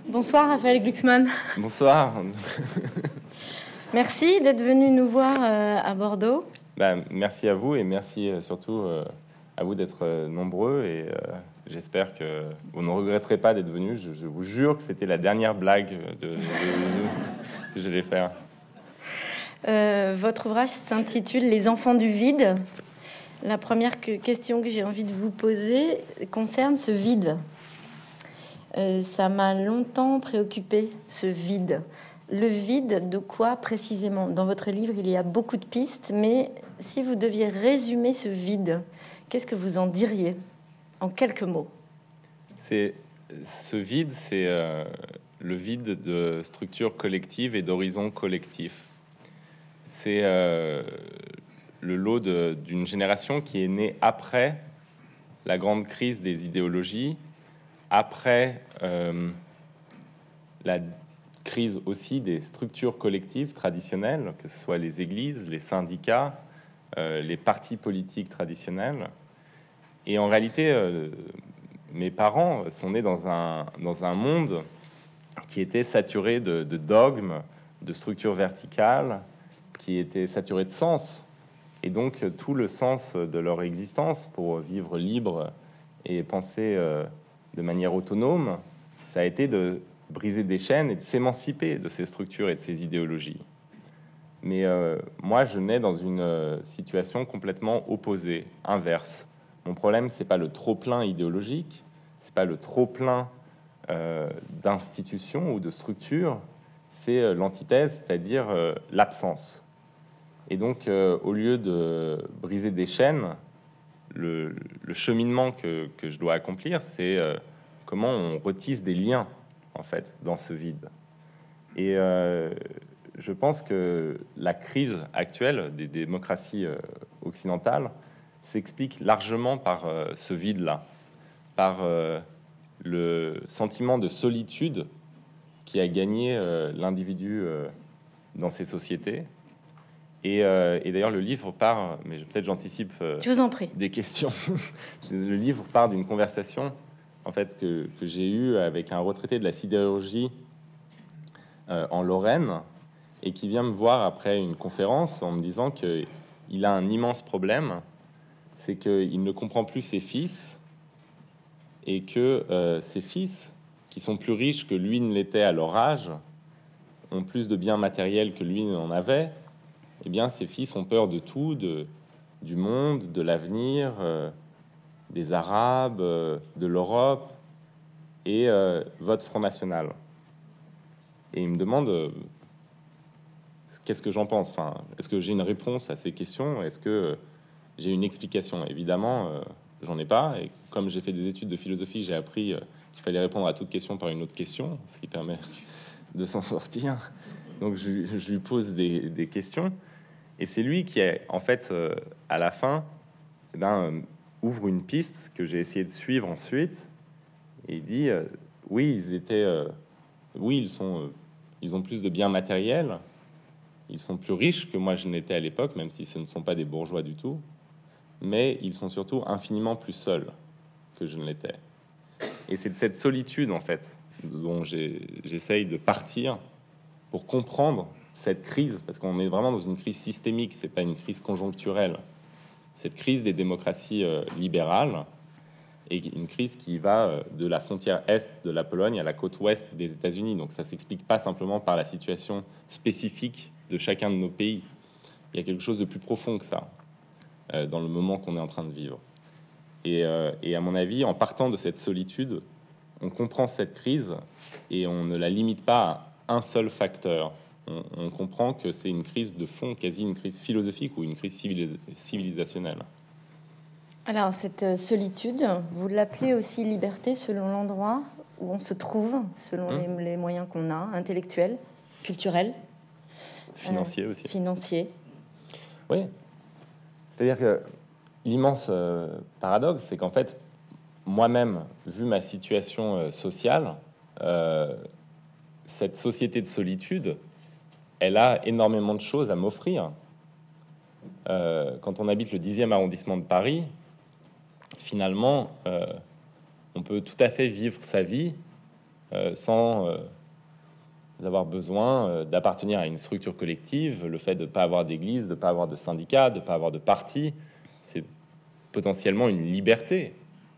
Bonsoir Raphaël Glucksmann. Bonsoir. Merci d'être venu nous voir à Bordeaux. Merci à vous et merci surtout à vous d'être nombreux et j'espère que vous ne regretterez pas d'être venus. Je vous jure que c'était la dernière blague que j'allais faire. Votre ouvrage s'intitule Les enfants du vide. La première question que j'ai envie de vous poser concerne ce vide. Ça m'a longtemps préoccupé, ce vide. Le vide de quoi précisément? Dans votre livre, il y a beaucoup de pistes, mais si vous deviez résumer ce vide, qu'est-ce que vous en diriez en quelques mots? Ce vide, c'est le vide de structures collectives et d'horizons collectifs. C'est le lot d'une génération qui est née après la grande crise des idéologies, après la crise aussi des structures collectives traditionnelles, que ce soit les églises, les syndicats, les partis politiques traditionnels. Et en réalité, mes parents sont nés dans un monde qui était saturé de dogmes, de structures verticales, qui était saturé de sens. Et donc, tout le sens de leur existence pour vivre libre et penser de manière autonome, ça a été de briser des chaînes et de s'émanciper de ces structures et de ces idéologies. Mais moi, je nais dans une situation complètement opposée, inverse. Mon problème, c'est pas le trop-plein idéologique, c'est pas le trop-plein d'institutions ou de structures, c'est l'antithèse, c'est-à-dire l'absence. Et donc, au lieu de briser des chaînes, le cheminement que je dois accomplir, c'est comment on retisse des liens, en fait, dans ce vide. Et je pense que la crise actuelle des démocraties occidentales s'explique largement par ce vide-là, par le sentiment de solitude qui a gagné l'individu dans ces sociétés. Et d'ailleurs, le livre part, mais peut-être j'anticipe Je vous en prie. des questions. Le livre part d'une conversation en fait que j'ai eue avec un retraité de la sidérurgie en Lorraine et qui vient me voir après une conférence en me disant que il a un immense problème, c'est qu'il ne comprend plus ses fils et que ses fils, qui sont plus riches que lui ne l'était à leur âge, ont plus de biens matériels que lui n'en avait. Eh bien, ses fils ont peur de tout, du monde, de l'avenir, des Arabes, de l'Europe, et votent Front National. Et il me demande qu'est-ce que j'en pense. Enfin, est-ce que j'ai une réponse à ces questions? Est-ce que j'ai une explication? Évidemment, j'en ai pas. Et comme j'ai fait des études de philosophie, j'ai appris qu'il fallait répondre à toute question par une autre question, ce qui permet de s'en sortir. Donc, je lui pose des questions. Et c'est lui qui, en fait, à la fin, ouvre une piste que j'ai essayé de suivre ensuite. Et il dit, oui, ils ont plus de biens matériels. Ils sont plus riches que moi je n'étais à l'époque, même si ce ne sont pas des bourgeois du tout. Mais ils sont surtout infiniment plus seuls que je ne l'étais. Et c'est de cette solitude, en fait, dont j'essaye de partir pour comprendre cette crise, parce qu'on est vraiment dans une crise systémique, c'est pas une crise conjoncturelle. Cette crise des démocraties libérales et une crise qui va de la frontière est de la Pologne à la côte ouest des États-Unis. Donc ça s'explique pas simplement par la situation spécifique de chacun de nos pays. Il y a quelque chose de plus profond que ça dans le moment qu'on est en train de vivre. Et à mon avis, en partant de cette solitude, on comprend cette crise et on ne la limite pas à un seul facteur. On comprend que c'est une crise de fond, quasi une crise philosophique ou une crise civilisationnelle. Alors, cette solitude, vous l'appelez aussi liberté selon l'endroit où on se trouve, selon les moyens qu'on a, intellectuels, culturels. Financiers aussi. Financiers. Oui. C'est-à-dire que l'immense paradoxe, c'est qu'en fait, moi-même, vu ma situation sociale, cette société de solitude, elle a énormément de choses à m'offrir. Quand on habite le 10e arrondissement de Paris, finalement, on peut tout à fait vivre sa vie sans avoir besoin d'appartenir à une structure collective. Le fait de ne pas avoir d'église, de ne pas avoir de syndicat, de ne pas avoir de parti, c'est potentiellement une liberté.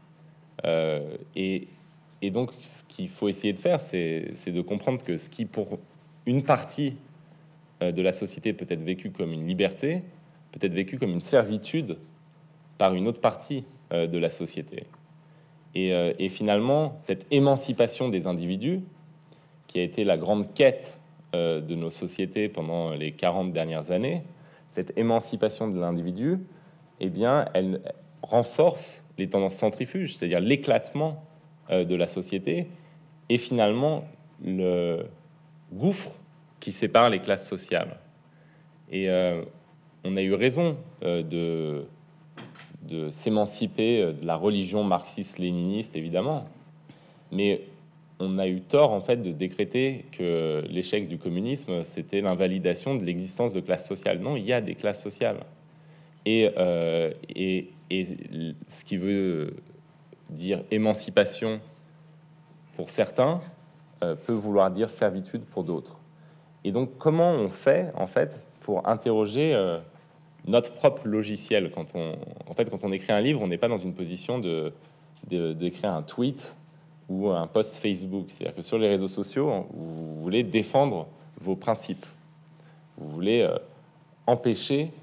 Et donc, ce qu'il faut essayer de faire, c'est de comprendre que ce qui, pour une partie de la société, peut être vécu comme une liberté, peut être vécu comme une servitude par une autre partie de la société. Et finalement, cette émancipation des individus, qui a été la grande quête de nos sociétés pendant les 40 dernières années, cette émancipation de l'individu, eh bien, elle renforce les tendances centrifuges, c'est-à-dire l'éclatement de la société, et finalement le gouffre qui sépare les classes sociales. Et on a eu raison de s'émanciper de la religion marxiste-léniniste, évidemment, mais on a eu tort, en fait, de décréter que l'échec du communisme, c'était l'invalidation de l'existence de classes sociales. Non, il y a des classes sociales. Et ce qui veut dire émancipation pour certains peut vouloir dire servitude pour d'autres. Et donc, comment on fait, en fait, pour interroger notre propre logiciel? Quand on écrit un livre, on n'est pas dans une position d'écrire un tweet ou un post Facebook. C'est-à-dire que sur les réseaux sociaux, vous voulez défendre vos principes. Vous voulez empêcher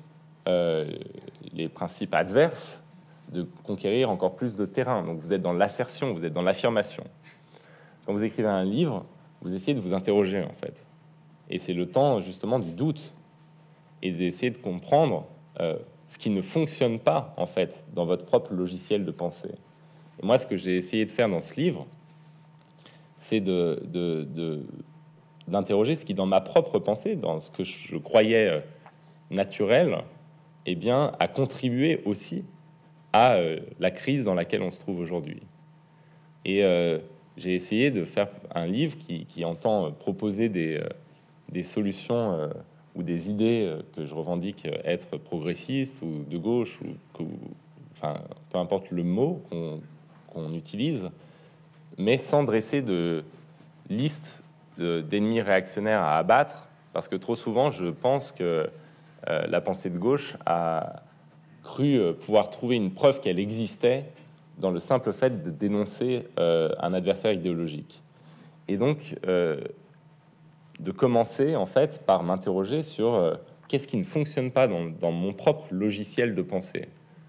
les principes adverses de conquérir encore plus de terrain. Donc vous êtes dans l'assertion, vous êtes dans l'affirmation. Quand vous écrivez un livre, vous essayez de vous interroger, en fait. Et c'est le temps, justement, du doute et d'essayer de comprendre ce qui ne fonctionne pas, en fait, dans votre propre logiciel de pensée. Et moi, ce que j'ai essayé de faire dans ce livre, c'est d'interroger ce qui, dans ma propre pensée, dans ce que je croyais naturel, eh bien, a contribué aussi à la crise dans laquelle on se trouve aujourd'hui. Et j'ai essayé de faire un livre qui entend proposer des solutions ou des idées que je revendique être progressistes ou de gauche, enfin, peu importe le mot qu'on utilise, mais sans dresser de liste d'ennemis réactionnaires à abattre, parce que trop souvent, je pense que la pensée de gauche a cru pouvoir trouver une preuve qu'elle existait dans le simple fait de dénoncer un adversaire idéologique. Et donc, de commencer, en fait, par m'interroger sur qu'est-ce qui ne fonctionne pas dans mon propre logiciel de pensée.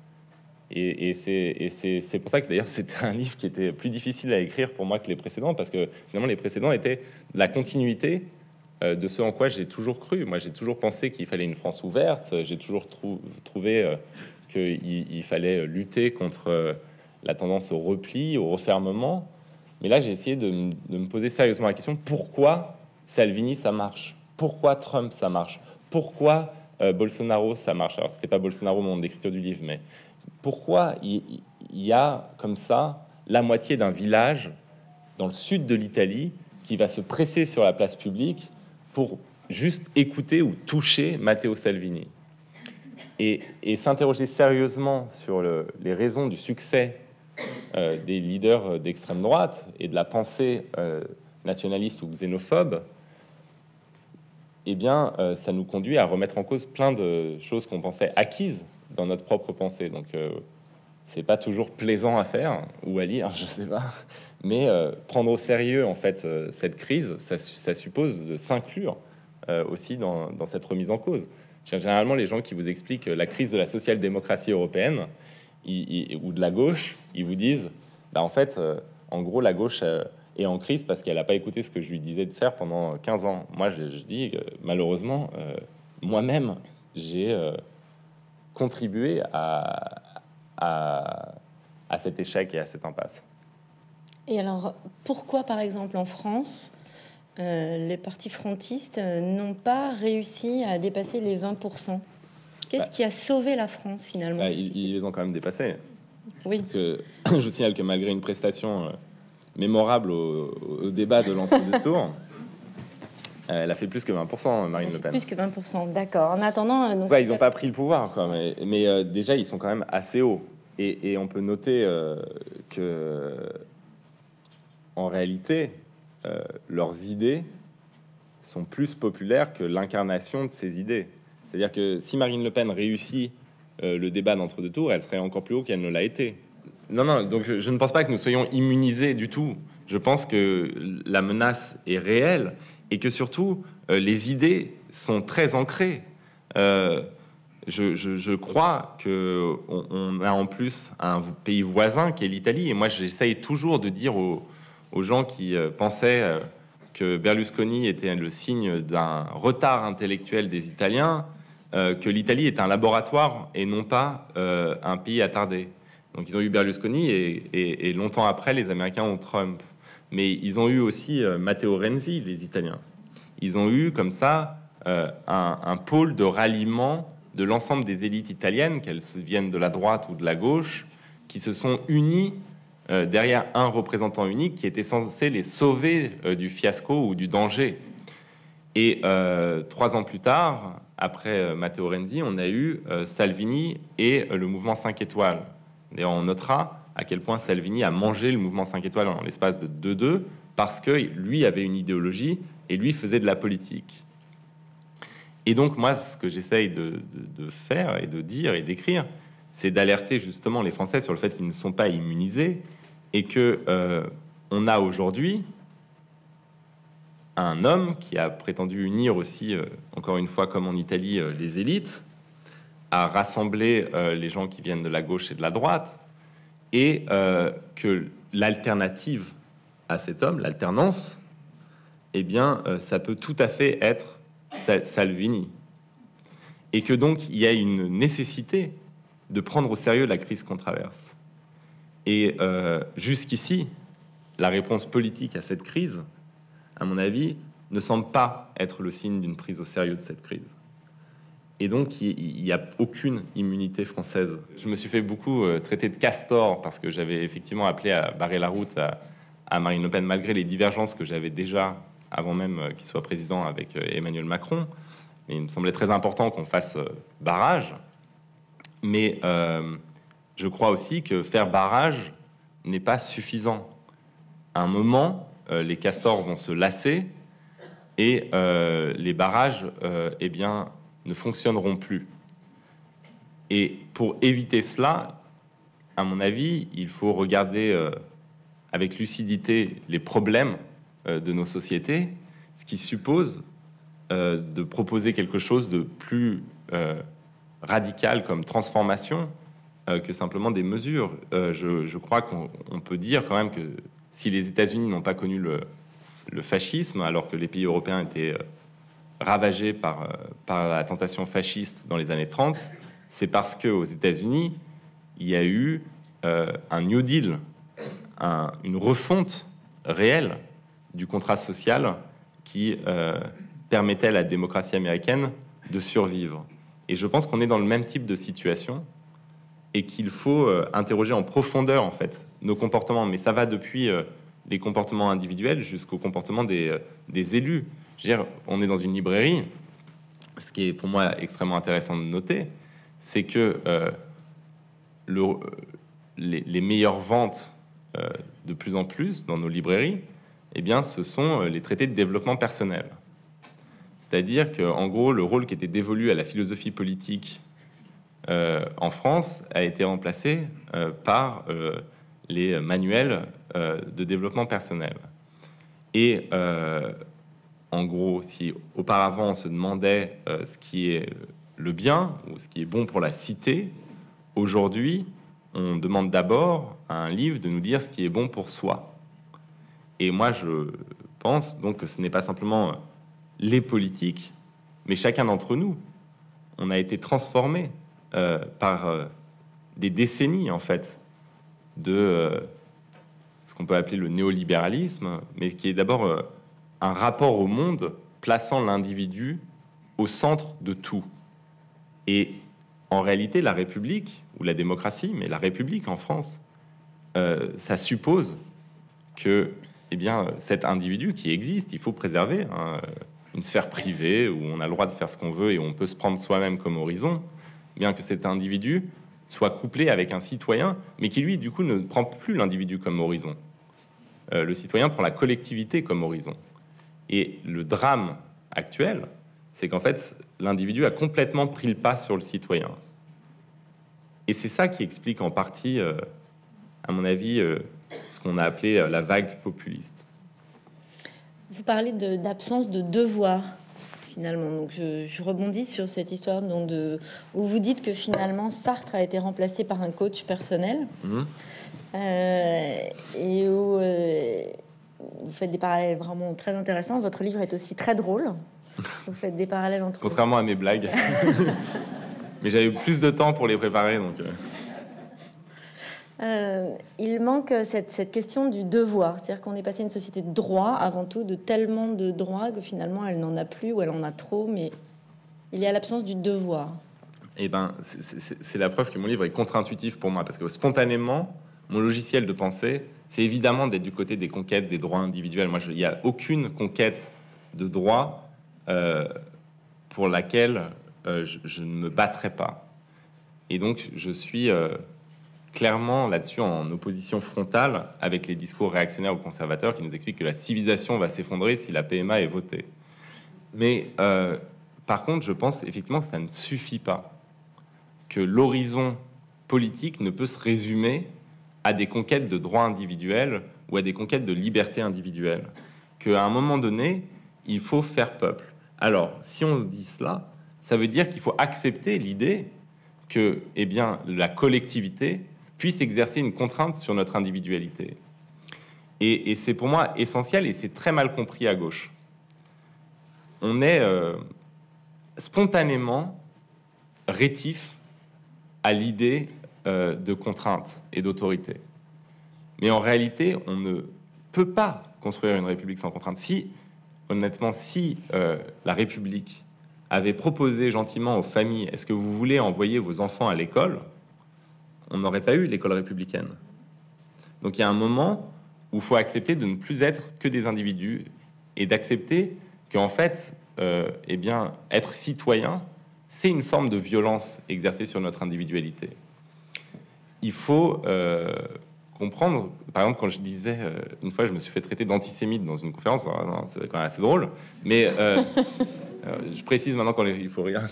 Et c'est pour ça que, d'ailleurs, c'était un livre qui était plus difficile à écrire pour moi que les précédents, parce que, finalement, les précédents étaient la continuité de ce en quoi j'ai toujours cru. Moi, j'ai toujours pensé qu'il fallait une France ouverte. J'ai toujours trouvé qu'il fallait lutter contre la tendance au repli, au refermement. Mais là, j'ai essayé de me poser sérieusement la question: pourquoi Salvini, ça marche? Pourquoi Trump, ça marche? Pourquoi Bolsonaro, ça marche? Alors, c'était pas Bolsonaro, mon d'écriture du livre, mais pourquoi il y a comme ça la moitié d'un village dans le sud de l'Italie qui va se presser sur la place publique pour juste écouter ou toucher Matteo Salvini? Et s'interroger sérieusement sur les raisons du succès des leaders d'extrême droite et de la pensée nationaliste ou xénophobe, eh bien, ça nous conduit à remettre en cause plein de choses qu'on pensait acquises dans notre propre pensée. Donc, c'est pas toujours plaisant à faire ou à lire, je sais pas. Mais prendre au sérieux, en fait, cette crise, ça suppose de s'inclure aussi dans cette remise en cause. Généralement, les gens qui vous expliquent la crise de la social-démocratie européenne ou de la gauche, ils vous disent, bah, en fait, en gros, la gauche est en crise parce qu'elle n'a pas écouté ce que je lui disais de faire pendant 15 ans. Moi, je dis, malheureusement, moi-même, j'ai contribué à cet échec et à cette impasse. Et alors, pourquoi, par exemple, en France, les partis frontistes n'ont pas réussi à dépasser les 20%? Qu'est-ce qui a sauvé la France, finalement? Ils les ont quand même dépassés. Oui. Parce que je vous signale que malgré une prestation mémorable au débat de l'entre-deux tours, elle a fait plus que 20%, Marine Le Pen. Plus que 20%, d'accord. En attendant... donc, ouais, ils n'ont pas pris le pouvoir, quoi, mais déjà, ils sont quand même assez hauts. Et on peut noter que, en réalité, leurs idées sont plus populaires que l'incarnation de ces idées. C'est-à-dire que si Marine Le Pen réussit le débat d'entre-deux tours, elle serait encore plus haut qu'elle ne l'a été. Non, donc je ne pense pas que nous soyons immunisés du tout. Je pense que la menace est réelle et que surtout, les idées sont très ancrées. Je crois qu'on a en plus un pays voisin qui est l'Italie. Et moi, j'essaye toujours de dire aux gens qui pensaient que Berlusconi était le signe d'un retard intellectuel des Italiens, que l'Italie est un laboratoire et non pas un pays attardé. Donc ils ont eu Berlusconi et longtemps après, les Américains ont Trump. Mais ils ont eu aussi Matteo Renzi, les Italiens. Ils ont eu comme ça un pôle de ralliement de l'ensemble des élites italiennes, qu'elles viennent de la droite ou de la gauche, qui se sont unies derrière un représentant unique qui était censé les sauver du fiasco ou du danger. Et 3 ans plus tard, après Matteo Renzi, on a eu Salvini et le mouvement 5 étoiles. D'ailleurs, on notera à quel point Salvini a mangé le mouvement 5 étoiles en l'espace de 2-2, parce que lui avait une idéologie et lui faisait de la politique. Et donc, moi, ce que j'essaye de faire et de dire et d'écrire, c'est d'alerter justement les Français sur le fait qu'ils ne sont pas immunisés et que on a aujourd'hui un homme qui a prétendu unir aussi, encore une fois, comme en Italie, les élites, à rassembler les gens qui viennent de la gauche et de la droite, et que l'alternative à cet homme, l'alternance, eh bien, ça peut tout à fait être Salvini. Et que donc, il y a une nécessité de prendre au sérieux la crise qu'on traverse. Et jusqu'ici, la réponse politique à cette crise, à mon avis, ne semble pas être le signe d'une prise au sérieux de cette crise. Et donc, il n'y a aucune immunité française. Je me suis fait beaucoup traiter de castor parce que j'avais effectivement appelé à barrer la route à Marine Le Pen, malgré les divergences que j'avais déjà, avant même qu'il soit président, avec Emmanuel Macron. Mais il me semblait très important qu'on fasse barrage. Mais je crois aussi que faire barrage n'est pas suffisant. À un moment, les castors vont se lasser et les barrages, eh bien, ne fonctionneront plus. Et pour éviter cela, à mon avis, il faut regarder avec lucidité les problèmes de nos sociétés, ce qui suppose de proposer quelque chose de plus radical comme transformation que simplement des mesures. Je crois qu'on peut dire quand même que si les États-Unis n'ont pas connu le fascisme, alors que les pays européens étaient ravagés par la tentation fasciste dans les années 30, c'est parce qu'aux États-Unis, il y a eu un New Deal, une refonte réelle du contrat social qui permettait à la démocratie américaine de survivre. Et je pense qu'on est dans le même type de situation et qu'il faut interroger en profondeur, en fait, nos comportements. Mais ça va depuis les comportements individuels jusqu'au comportement des élus. Je veux dire, on est dans une librairie. Ce qui est pour moi extrêmement intéressant de noter, c'est que les meilleures ventes de plus en plus dans nos librairies, eh bien, ce sont les traités de développement personnel. C'est-à-dire qu'en gros, le rôle qui était dévolu à la philosophie politique en France a été remplacé par les manuels de développement personnel. Et en gros, si auparavant on se demandait ce qui est le bien ou ce qui est bon pour la cité, aujourd'hui, on demande d'abord à un livre de nous dire ce qui est bon pour soi. Et moi, je pense donc que ce n'est pas simplement les politiques, mais chacun d'entre nous. On a été transformé par des décennies, en fait, de ce qu'on peut appeler le néolibéralisme, mais qui est d'abord un rapport au monde plaçant l'individu au centre de tout. Et en réalité, la République, ou la démocratie, mais la République en France, ça suppose que eh bien, cet individu qui existe, il faut préserver une sphère privée où on a le droit de faire ce qu'on veut et où on peut se prendre soi-même comme horizon, bien que cet individu soit couplé avec un citoyen, mais qui lui, du coup, ne prend plus l'individu comme horizon. le citoyen prend la collectivité comme horizon. Et le drame actuel, c'est qu'en fait, l'individu a complètement pris le pas sur le citoyen. Et c'est ça qui explique en partie, à mon avis, ce qu'on a appelé la vague populiste. Vous parlez d'absence de devoir, finalement. Donc, je rebondis sur cette histoire où vous dites que finalement, Sartre a été remplacé par un coach personnel. Et où vous faites des parallèles vraiment très intéressants. Votre livre est aussi très drôle. Vous faites des parallèles entre... Contrairement à mes blagues. Mais j'avais plus de temps pour les préparer, donc... il manque cette question du devoir. C'est-à-dire qu'on est passé à une société de droit, avant tout, de tellement de droits que finalement, elle n'en a plus ou elle en a trop, mais il y a l'absence du devoir. Eh ben, c'est la preuve que mon livre est contre-intuitif pour moi, parce que spontanément, mon logiciel de pensée, c'est évidemment d'être du côté des conquêtes des droits individuels. Moi, il n'y a aucune conquête de droit pour laquelle je ne me battrai pas. Et donc, je suis clairement là-dessus en opposition frontale avec les discours réactionnaires ou conservateurs qui nous expliquent que la civilisation va s'effondrer si la PMA est votée. Mais par contre, je pense effectivement que ça ne suffit pas, que l'horizon politique ne peut se résumer à des conquêtes de droits individuels ou à des conquêtes de liberté individuelle, qu'à un moment donné, il faut faire peuple. Alors, si on dit cela, ça veut dire qu'il faut accepter l'idée que, eh bien, la collectivité puisse exercer une contrainte sur notre individualité. Et c'est pour moi essentiel, et c'est très mal compris à gauche. On est spontanément rétif à l'idée de contrainte et d'autorité. Mais en réalité, on ne peut pas construire une république sans contrainte. Honnêtement, si la République avait proposé gentiment aux familles « Est-ce que vous voulez envoyer vos enfants à l'école ?», on n'aurait pas eu l'école républicaine. Donc il y a un moment où il faut accepter de ne plus être que des individus et d'accepter qu'en fait, eh bien, être citoyen, c'est une forme de violence exercée sur notre individualité. Il faut comprendre, par exemple, quand je disais, une fois, je me suis fait traiter d'antisémite dans une conférence, c'est quand même assez drôle, mais je précise maintenant il faut rire.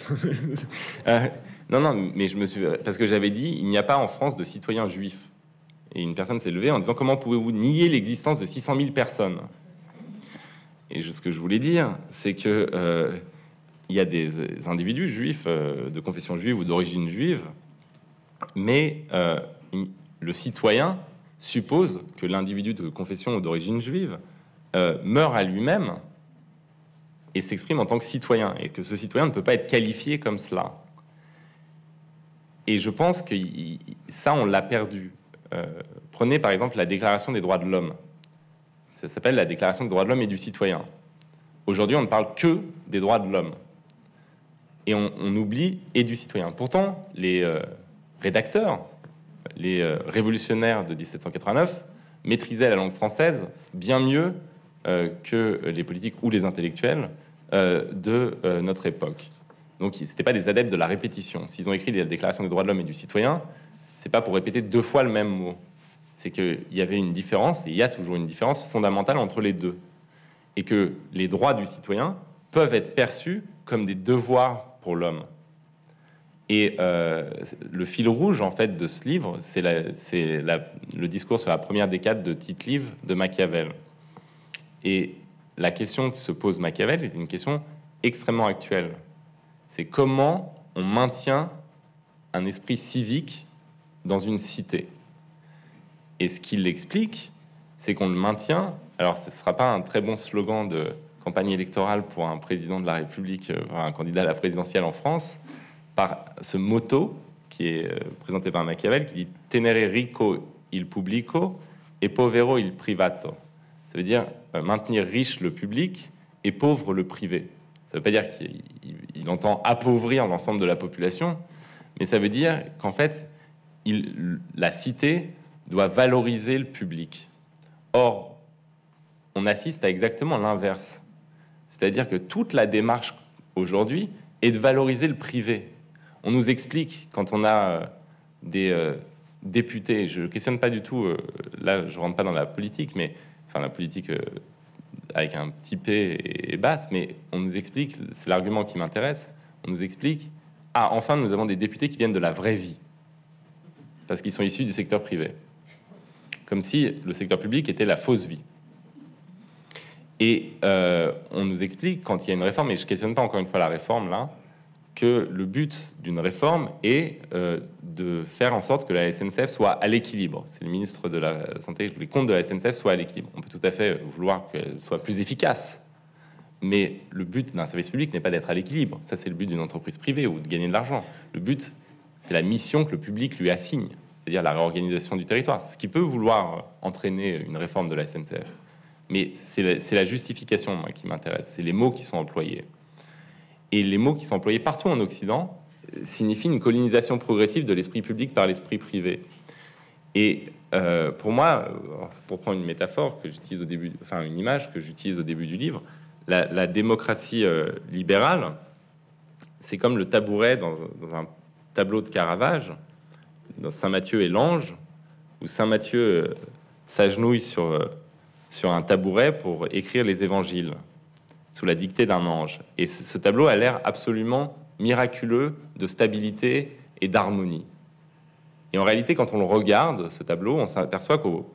Non, mais parce que j'avais dit, il n'y a pas en France de citoyens juifs. Et une personne s'est levée en disant, comment pouvez-vous nier l'existence de 600 000 personnes ? Et ce que je voulais dire, c'est que il y a des individus juifs de confession juive ou d'origine juive, mais le citoyen suppose que l'individu de confession ou d'origine juive meurt à lui-même et s'exprime en tant que citoyen, et que ce citoyen ne peut pas être qualifié comme cela. Et je pense que ça, on l'a perdu. Prenez par exemple la Déclaration des droits de l'homme. Ça s'appelle la Déclaration des droits de l'homme et du citoyen. Aujourd'hui, on ne parle que des droits de l'homme. Et on oublie et du citoyen. Pourtant, les rédacteurs, les révolutionnaires de 1789 maîtrisaient la langue française bien mieux que les politiques ou les intellectuels de notre époque. Donc, ce n'étaient pas des adeptes de la répétition. S'ils ont écrit la Déclaration des droits de l'homme et du citoyen, c'est pas pour répéter 2 fois le même mot. C'est qu'il y avait une différence, et il y a toujours une différence fondamentale entre les deux. Et que les droits du citoyen peuvent être perçus comme des devoirs pour l'homme. Et le fil rouge, en fait, de ce livre, c'est le discours sur la première décade de Tite-Live de Machiavel. Et la question que se pose Machiavel est une question extrêmement actuelle. C'est comment on maintient un esprit civique dans une cité. Et ce qu'il explique, c'est qu'on le maintient. Alors, ce ne sera pas un très bon slogan de campagne électorale pour un président de la République, un candidat à la présidentielle en France, par ce motto qui est présenté par Machiavel, qui dit « Tenere rico il publico et povero il privato ». Ça veut dire maintenir riche le public et pauvre le privé. Ça ne veut pas dire qu'il entend appauvrir l'ensemble de la population, mais ça veut dire qu'en fait, la cité doit valoriser le public. Or, on assiste à exactement l'inverse. C'est-à-dire que toute la démarche aujourd'hui est de valoriser le privé. On nous explique, quand on a des députés, je ne questionne pas du tout, là je ne rentre pas dans la politique, mais enfin la politique avec un petit p est basse, mais on nous explique, c'est l'argument qui m'intéresse, on nous explique, ah, enfin, nous avons des députés qui viennent de la vraie vie, parce qu'ils sont issus du secteur privé. Comme si le secteur public était la fausse vie. Et on nous explique, quand il y a une réforme, et je ne questionne pas encore une fois la réforme, là, que le but d'une réforme est de faire en sorte que la SNCF soit à l'équilibre. C'est le ministre de la Santé, les comptes de la SNCF soient à l'équilibre. On peut tout à fait vouloir qu'elle soit plus efficace, mais le but d'un service public n'est pas d'être à l'équilibre. Ça, c'est le but d'une entreprise privée ou de gagner de l'argent. Le but, c'est la mission que le public lui assigne, c'est-à-dire la réorganisation du territoire. C'est ce qui peut vouloir entraîner une réforme de la SNCF. Mais c'est la justification, moi, qui m'intéresse. C'est les mots qui sont employés. Et les mots qui sont employés partout en Occident signifient une colonisation progressive de l'esprit public par l'esprit privé. Et pour moi, pour prendre une métaphore que j'utilise au début, enfin une image que j'utilise au début du livre, la démocratie libérale, c'est comme le tabouret dans un tableau de Caravage, dans Saint Matthieu et l'ange, où Saint Matthieu s'agenouille sur un tabouret pour écrire les évangiles sous la dictée d'un ange. Et ce tableau a l'air absolument miraculeux de stabilité et d'harmonie. Et en réalité, quand on le regarde, ce tableau, on s'aperçoit qu'au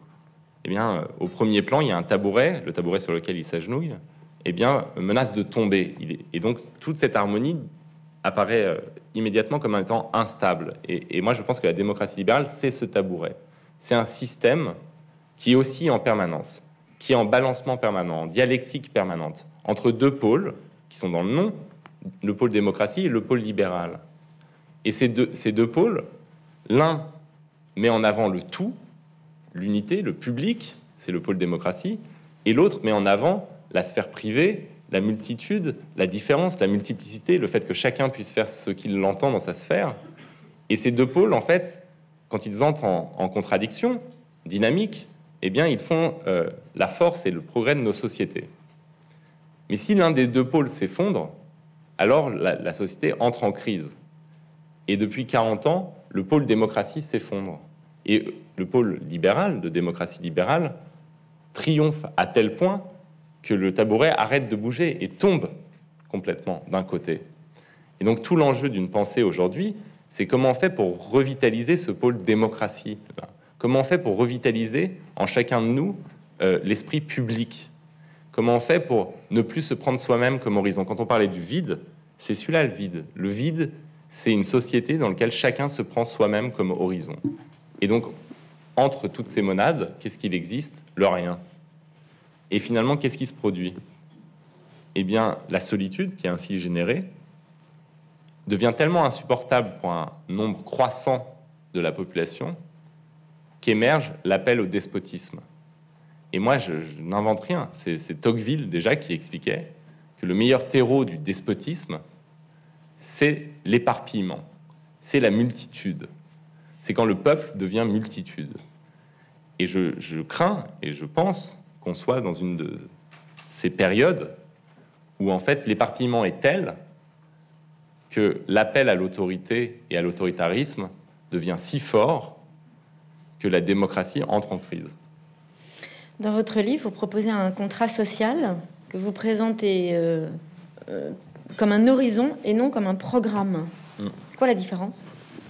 premier plan, il y a un tabouret, le tabouret sur lequel il s'agenouille, menace de tomber. Et donc, toute cette harmonie apparaît immédiatement comme étant instable. Et moi, je pense que la démocratie libérale, c'est ce tabouret. C'est un système qui oscille en permanence, qui est en balancement permanent, en dialectique permanente, entre deux pôles qui sont dans le nom, le pôle démocratie et le pôle libéral. Et ces deux pôles, l'un met en avant le tout, l'unité, le public, c'est le pôle démocratie, et l'autre met en avant la sphère privée, la multitude, la différence, la multiplicité, le fait que chacun puisse faire ce qu'il l'entend dans sa sphère. Et ces deux pôles, en fait, quand ils entrent en contradiction dynamique, eh bien, ils font la force et le progrès de nos sociétés. Mais si l'un des deux pôles s'effondre, alors la société entre en crise. Et depuis 40 ans, le pôle démocratie s'effondre. Et le pôle libéral, de démocratie libérale, triomphe à tel point que le tabouret arrête de bouger et tombe complètement d'un côté. Et donc tout l'enjeu d'une pensée aujourd'hui, c'est comment on fait pour revitaliser ce pôle démocratie. Comment on fait pour revitaliser en chacun de nous l'esprit public? Comment on fait pour ne plus se prendre soi-même comme horizon? Quand on parlait du vide, c'est celui-là le vide. Le vide, c'est une société dans laquelle chacun se prend soi-même comme horizon. Et donc, entre toutes ces monades, qu'est-ce qu'il existe? Le rien. Et finalement, qu'est-ce qui se produit? Eh bien, la solitude qui est ainsi générée devient tellement insupportable pour un nombre croissant de la population qu'émerge l'appel au despotisme. Et moi, je n'invente rien. C'est Tocqueville, déjà, qui expliquait que le meilleur terreau du despotisme, c'est l'éparpillement, c'est la multitude. C'est quand le peuple devient multitude. Et je crains et je pense qu'on soit dans une de ces périodes où, en fait, l'éparpillement est tel que l'appel à l'autorité et à l'autoritarisme devient si fort que la démocratie entre en crise. Dans votre livre, vous proposez un contrat social que vous présentez comme un horizon et non comme un programme. C'est quoi la différence?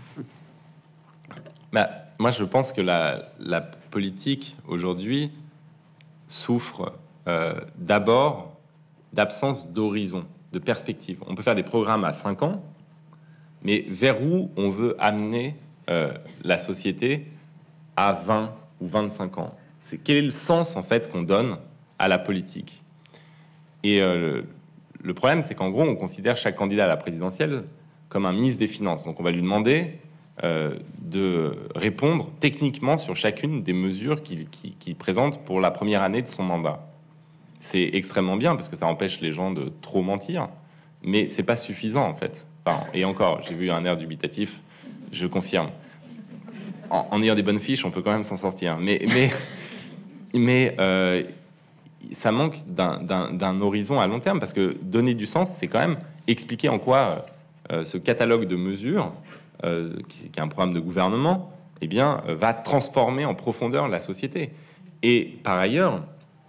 Moi, je pense que la politique, aujourd'hui, souffre d'abord d'absence d'horizon, de perspective. On peut faire des programmes à 5 ans, mais vers où on veut amener la société à 20 ou 25 ans? Quel est le sens, en fait, qu'on donne à la politique? Et le problème, c'est qu'en gros, on considère chaque candidat à la présidentielle comme un ministre des Finances. Donc, on va lui demander de répondre techniquement sur chacune des mesures qu'il présente pour la première année de son mandat. C'est extrêmement bien, parce que ça empêche les gens de trop mentir, mais c'est pas suffisant, en fait. Enfin, et encore, j'ai vu un air dubitatif, je confirme. En ayant des bonnes fiches, on peut quand même s'en sortir. Mais ça manque d'un horizon à long terme, parce que donner du sens, c'est quand même expliquer en quoi ce catalogue de mesures, qui est un programme de gouvernement, va transformer en profondeur la société. Et par ailleurs,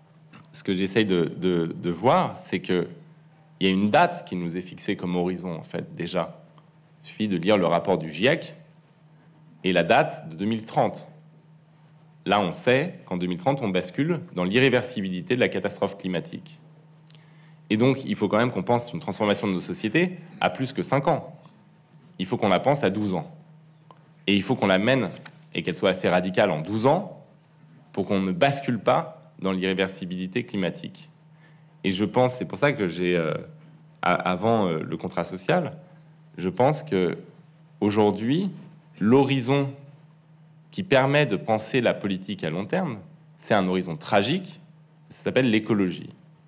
ce que j'essaye de voir, c'est qu'il y a une date qui nous est fixée comme horizon, en fait, déjà. Il suffit de lire le rapport du GIEC et la date de 2030. Là, on sait qu'en 2030, on bascule dans l'irréversibilité de la catastrophe climatique. Et donc, il faut quand même qu'on pense une transformation de nos sociétés à plus que 5 ans. Il faut qu'on la pense à 12 ans. Et il faut qu'on la mène et qu'elle soit assez radicale en 12 ans pour qu'on ne bascule pas dans l'irréversibilité climatique. Et je pense, c'est pour ça que j'ai, avant le contrat social, je pense que aujourd'hui, l'horizon qui permet de penser la politique à long terme, c'est un horizon tragique, ça s'appelle l'écologie.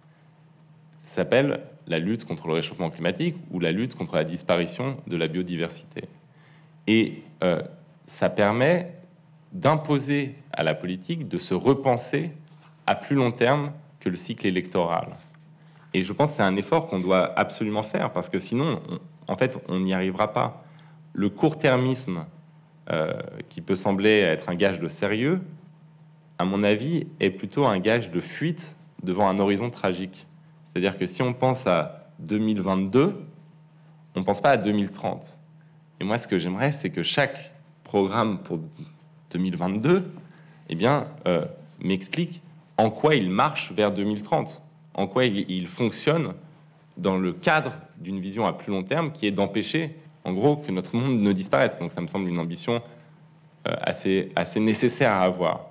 Ça s'appelle la lutte contre le réchauffement climatique ou la lutte contre la disparition de la biodiversité. Et ça permet d'imposer à la politique de se repenser à plus long terme que le cycle électoral. Et je pense que c'est un effort qu'on doit absolument faire, parce que sinon, en fait, on n'y arrivera pas. Le court-termisme, qui peut sembler être un gage de sérieux, à mon avis, est plutôt un gage de fuite devant un horizon tragique. C'est-à-dire que si on pense à 2022, on ne pense pas à 2030. Et moi, ce que j'aimerais, c'est que chaque programme pour 2022, eh bien, m'explique en quoi il marche vers 2030, en quoi il fonctionne dans le cadre d'une vision à plus long terme qui est d'empêcher, en gros, que notre monde ne disparaisse. Donc ça me semble une ambition assez nécessaire à avoir.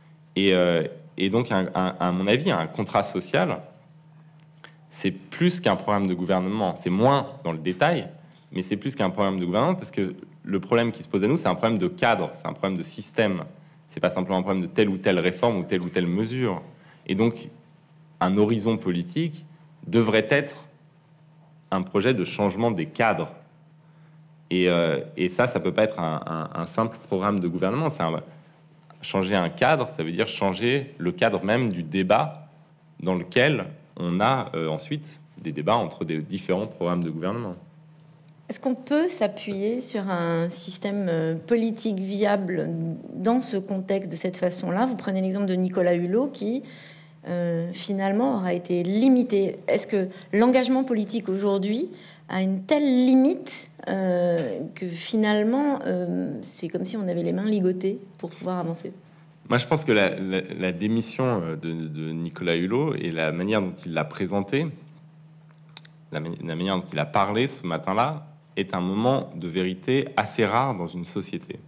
Et donc, à mon avis, un contrat social, c'est plus qu'un programme de gouvernement. C'est moins dans le détail, mais c'est plus qu'un programme de gouvernement, parce que le problème qui se pose à nous, c'est un problème de cadre, c'est un problème de système. C'est pas simplement un problème de telle ou telle réforme ou telle mesure. Et donc, un horizon politique devrait être un projet de changement des cadres. Et ça peut pas être un simple programme de gouvernement. Changer un cadre, ça veut dire changer le cadre même du débat dans lequel on a ensuite des débats entre des différents programmes de gouvernement. Est-ce qu'on peut s'appuyer sur un système politique viable dans ce contexte de cette façon-là? Vous prenez l'exemple de Nicolas Hulot qui finalement aura été limité. Est-ce que l'engagement politique aujourd'hui a une telle limite que finalement c'est comme si on avait les mains ligotées pour pouvoir avancer? Moi, je pense que la démission de Nicolas Hulot et la manière dont il l'a présenté, la manière dont il a parlé ce matin-là, est un moment de vérité assez rare dans une société.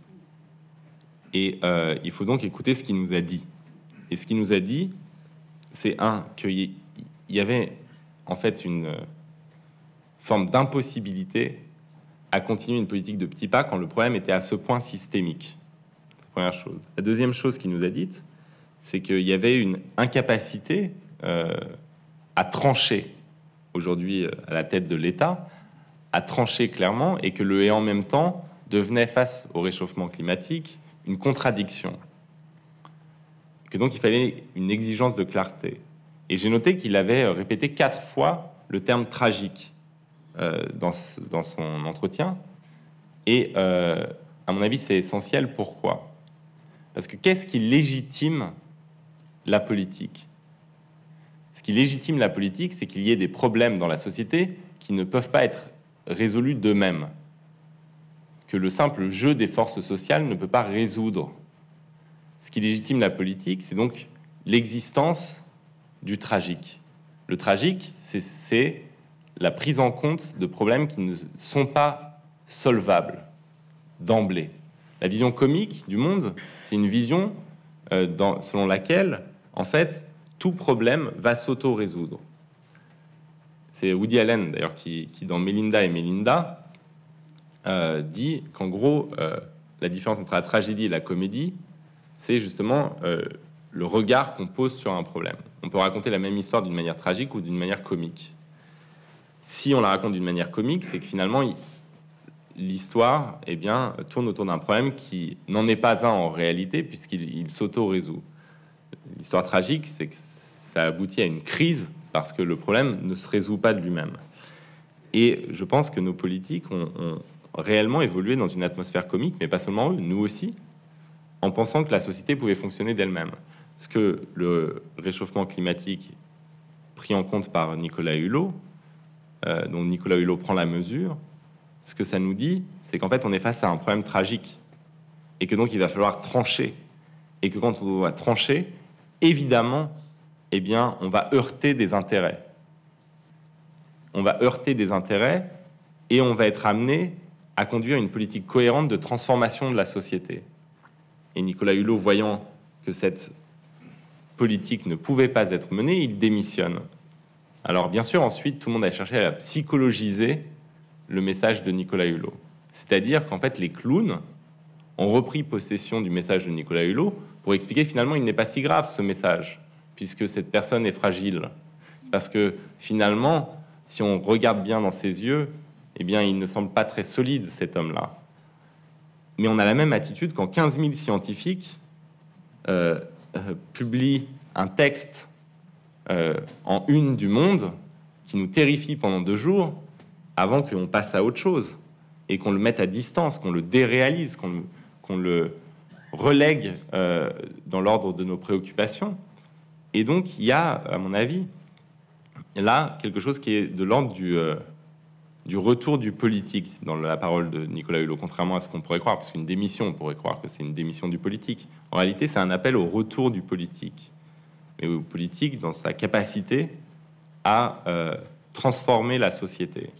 Et il faut donc écouter ce qu'il nous a dit. Et ce qu'il nous a dit, c'est qu'il y avait en fait une forme d'impossibilité à continuer une politique de petits pas quand le problème était à ce point systémique. Première chose. La deuxième chose qu'il nous a dite, c'est qu'il y avait une incapacité à trancher aujourd'hui à la tête de l'État, à trancher clairement, et que le « et en même temps » devenait, face au réchauffement climatique, une contradiction. Que donc il fallait une exigence de clarté. Et j'ai noté qu'il avait répété 4 fois le terme tragique dans son entretien. Et à mon avis, c'est essentiel. Pourquoi? Parce que qu'est-ce qui légitime la politique? Ce qui légitime la politique, c'est qu'il y ait des problèmes dans la société qui ne peuvent pas être résolus d'eux-mêmes, que le simple jeu des forces sociales ne peut pas résoudre. Ce qui légitime la politique, c'est donc l'existence du tragique. Le tragique, c'est la prise en compte de problèmes qui ne sont pas solvables d'emblée. La vision comique du monde, c'est une vision selon laquelle, en fait, tout problème va s'auto-résoudre. C'est Woody Allen, d'ailleurs, qui dans Melinda et Melinda, dit qu'en gros, la différence entre la tragédie et la comédie, c'est justement le regard qu'on pose sur un problème. On peut raconter la même histoire d'une manière tragique ou d'une manière comique. Si on la raconte d'une manière comique, c'est que finalement, l'histoire tourne autour d'un problème qui n'en est pas un en réalité, puisqu'il s'auto-résout. L'histoire tragique, c'est que ça aboutit à une crise parce que le problème ne se résout pas de lui-même. Et je pense que nos politiques ont réellement évolué dans une atmosphère comique, mais pas seulement eux, nous aussi, en pensant que la société pouvait fonctionner d'elle-même. ce que le réchauffement climatique pris en compte par Nicolas Hulot, dont Nicolas Hulot prend la mesure, ce que ça nous dit, c'est qu'en fait, on est face à un problème tragique et que donc il va falloir trancher. Et que quand on va trancher, évidemment, eh bien, on va heurter des intérêts. On va heurter des intérêts et on va être amené à conduire une politique cohérente de transformation de la société. Et Nicolas Hulot, voyant que cette politique ne pouvait pas être menée, il démissionne. Alors, bien sûr, ensuite, tout le monde a cherché à psychologiser le message de Nicolas Hulot. C'est-à-dire qu'en fait, les clowns ont repris possession du message de Nicolas Hulot pour expliquer finalement il n'est pas si grave ce message, puisque cette personne est fragile. Parce que finalement, si on regarde bien dans ses yeux, eh bien, il ne semble pas très solide, cet homme-là. Mais on a la même attitude quand 15 000 scientifiques publient un texte en une du Monde qui nous terrifie pendant 2 jours avant qu'on passe à autre chose et qu'on le mette à distance, qu'on le déréalise, qu'on le relègue dans l'ordre de nos préoccupations. Et donc, il y a, à mon avis, là, quelque chose qui est de l'ordre du retour du politique dans la parole de Nicolas Hulot, contrairement à ce qu'on pourrait croire, parce qu'une démission, on pourrait croire que c'est une démission du politique. En réalité, c'est un appel au retour du politique, mais au politique dans sa capacité à transformer la société.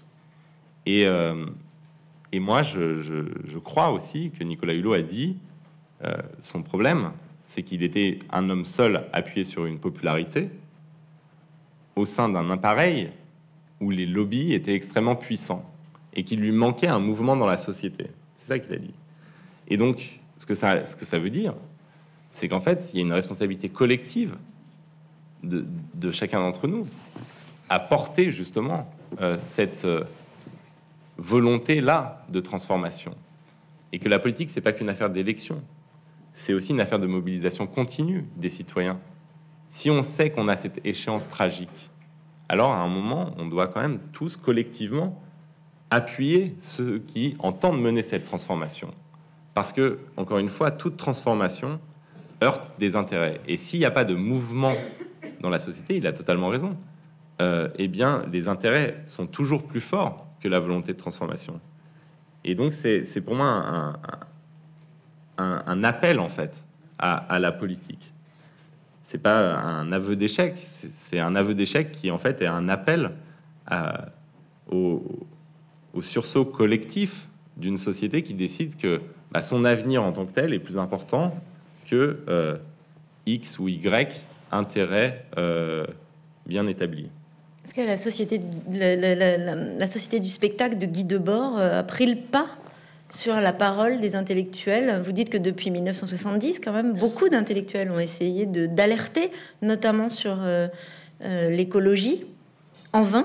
Et moi, je crois aussi que Nicolas Hulot a dit son problème, c'est qu'il était un homme seul appuyé sur une popularité au sein d'un appareil où les lobbies étaient extrêmement puissants et qu'il lui manquait un mouvement dans la société. C'est ça qu'il a dit. Et donc, ce que ça veut dire, c'est qu'en fait, il y a une responsabilité collective de chacun d'entre nous à porter justement cette volonté-là de transformation. Et que la politique, c'est pas qu'une affaire d'élection, c'est aussi une affaire de mobilisation continue des citoyens. Si on sait qu'on a cette échéance tragique, alors à un moment, on doit quand même tous collectivement appuyer ceux qui entendent mener cette transformation. Parce que, encore une fois, toute transformation heurte des intérêts. Et s'il n'y a pas de mouvement dans la société, il a totalement raison, eh bien, les intérêts sont toujours plus forts que la volonté de transformation. Et donc, c'est pour moi un appel, en fait, à la politique. C'est pas un aveu d'échec, c'est un aveu d'échec qui, en fait, est un appel au sursaut collectif d'une société qui décide que son avenir en tant que tel est plus important que X ou Y intérêt bien établi. Est-ce que la société du spectacle de Guy Debord a pris le pas sur la parole des intellectuels? Vous dites que depuis 1970, quand même, beaucoup d'intellectuels ont essayé d'alerter, notamment sur l'écologie, en vain.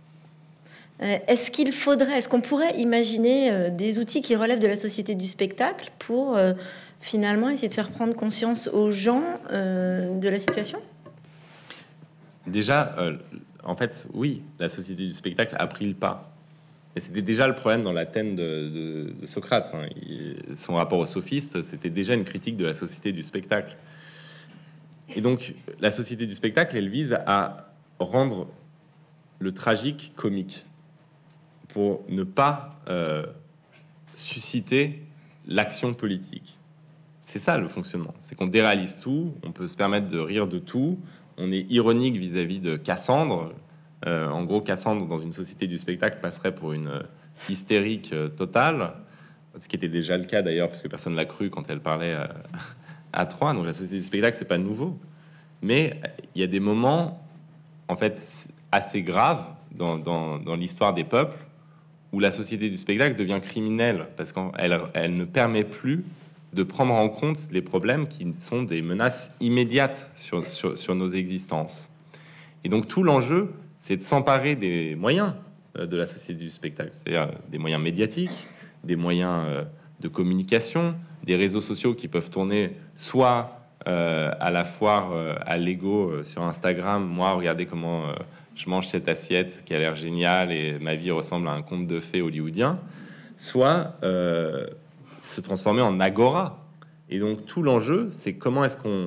Est-ce qu'on pourrait imaginer des outils qui relèvent de la société du spectacle pour finalement essayer de faire prendre conscience aux gens de la situation? Déjà, en fait, oui, la société du spectacle a pris le pas. Et c'était déjà le problème dans l'Athènes de Socrate. Hein. Son rapport aux sophistes, c'était déjà une critique de la société du spectacle. Et donc, la société du spectacle, elle vise à rendre le tragique comique pour ne pas susciter l'action politique. C'est ça le fonctionnement. C'est qu'on déréalise tout, on peut se permettre de rire de tout, on est ironique vis-à-vis de Cassandre. En gros, Cassandre, dans une société du spectacle, passerait pour une hystérique totale, ce qui était déjà le cas d'ailleurs, parce que personne ne l'a cru quand elle parlait à Troie. Donc la société du spectacle, c'est pas nouveau. Mais il y a des moments, en fait, assez graves dans l'histoire des peuples, où la société du spectacle devient criminelle, parce qu'elle ne permet plus de prendre en compte les problèmes qui sont des menaces immédiates sur nos existences. Et donc tout l'enjeu, c'est de s'emparer des moyens de la société du spectacle, c'est-à-dire des moyens médiatiques, des moyens de communication, des réseaux sociaux qui peuvent tourner soit à la foire à Lego sur Instagram, moi, regardez comment je mange cette assiette qui a l'air géniale et ma vie ressemble à un conte de fées hollywoodien, soit se transformer en agora. Et donc tout l'enjeu, c'est comment est-ce qu'on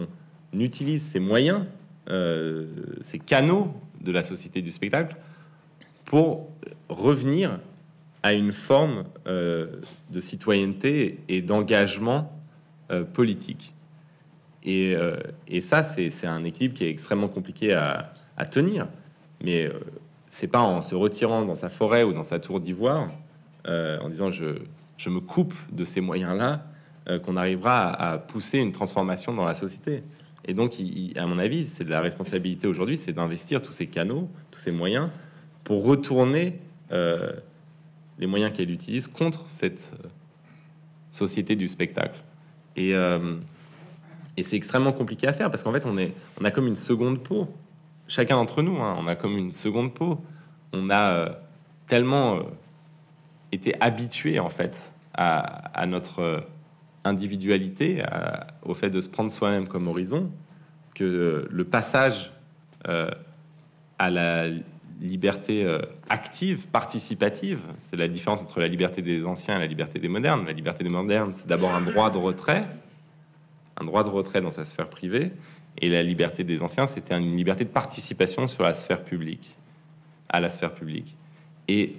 utilise ces moyens, ces canaux de la société du spectacle pour revenir à une forme de citoyenneté et d'engagement politique. Et ça, c'est un équilibre qui est extrêmement compliqué à tenir. Mais c'est pas en se retirant dans sa forêt ou dans sa tour d'ivoire, en disant je me coupe de ces moyens-là, qu'on arrivera à pousser une transformation dans la société. Et donc, à mon avis, c'est de la responsabilité aujourd'hui, c'est d'investir tous ces canaux, tous ces moyens, pour retourner les moyens qu'elle utilise contre cette société du spectacle. Et c'est extrêmement compliqué à faire, parce qu'en fait, on a comme une seconde peau. Chacun d'entre nous, hein, on a comme une seconde peau. On a tellement été habitué, en fait, à notre individualité, au fait de se prendre soi-même comme horizon, que le passage à la liberté active, participative, c'est la différence entre la liberté des anciens et la liberté des modernes. La liberté des modernes, c'est d'abord un droit de retrait dans sa sphère privée, et la liberté des anciens, c'était une liberté de participation sur la sphère publique, à la sphère publique. Et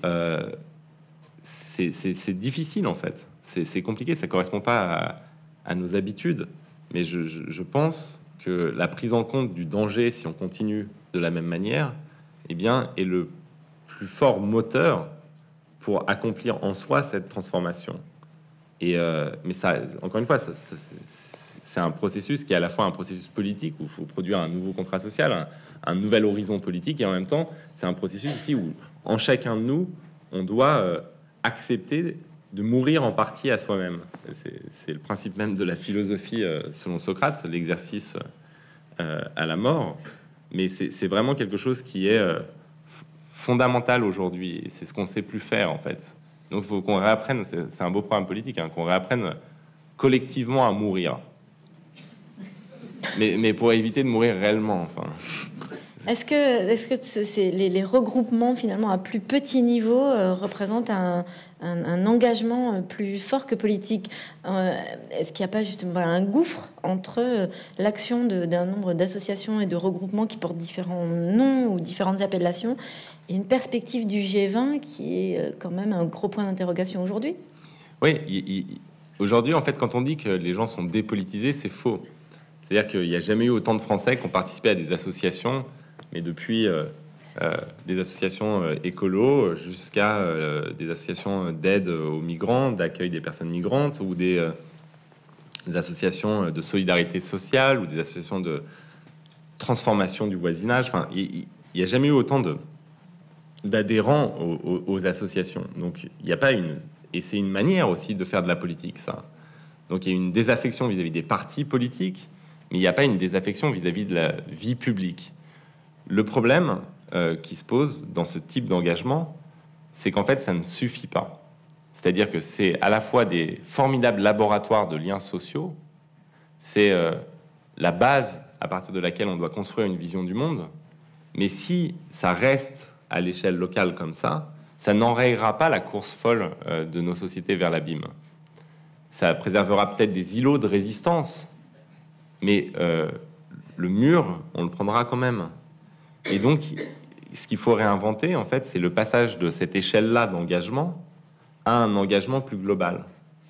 c'est difficile, en fait. C'est compliqué, ça correspond pas à nos habitudes. Mais je pense que la prise en compte du danger, si on continue de la même manière, eh bien, est le plus fort moteur pour accomplir en soi cette transformation. Mais ça, encore une fois, c'est un processus qui est à la fois un processus politique où il faut produire un nouveau contrat social, un nouvel horizon politique, et en même temps, c'est un processus aussi où, en chacun de nous, on doit accepter de mourir en partie à soi-même. C'est le principe même de la philosophie, selon Socrate, l'exercice à la mort. Mais c'est vraiment quelque chose qui est fondamental aujourd'hui, et c'est ce qu'on sait plus faire, en fait. Donc, il faut qu'on réapprenne, c'est un beau programme politique, hein, qu'on réapprenne collectivement à mourir. Mais pour éviter de mourir réellement, enfin. Est-ce que les regroupements, finalement, à plus petit niveau, représentent un engagement plus fort que politique? Est-ce qu'il n'y a pas justement un gouffre entre l'action d'un nombre d'associations et de regroupements qui portent différents noms ou différentes appellations et une perspective du G20 qui est quand même un gros point d'interrogation aujourd'hui? Oui, aujourd'hui, en fait, quand on dit que les gens sont dépolitisés, c'est faux. C'est-à-dire qu'il n'y a jamais eu autant de Français qui ont participé à des associations, mais depuis des associations écolo jusqu'à des associations d'aide aux migrants, d'accueil des personnes migrantes, ou des associations de solidarité sociale, ou des associations de transformation du voisinage. Enfin, il n'y a jamais eu autant d'adhérents aux associations. Donc, il n'y a pas une... Et c'est une manière aussi de faire de la politique, ça. Donc, il y a une désaffection vis-à-vis des partis politiques, mais il n'y a pas une désaffection vis-à-vis de la vie publique. Le problème qui se pose dans ce type d'engagement, c'est qu'en fait, ça ne suffit pas. C'est-à-dire que c'est à la fois des formidables laboratoires de liens sociaux, c'est la base à partir de laquelle on doit construire une vision du monde, mais si ça reste à l'échelle locale comme ça n'enrayera pas la course folle de nos sociétés vers l'abîme. Ça préservera peut-être des îlots de résistance, mais le mur, on le prendra quand même. Et donc, ce qu'il faut réinventer, en fait, c'est le passage de cette échelle-là d'engagement à un engagement plus global.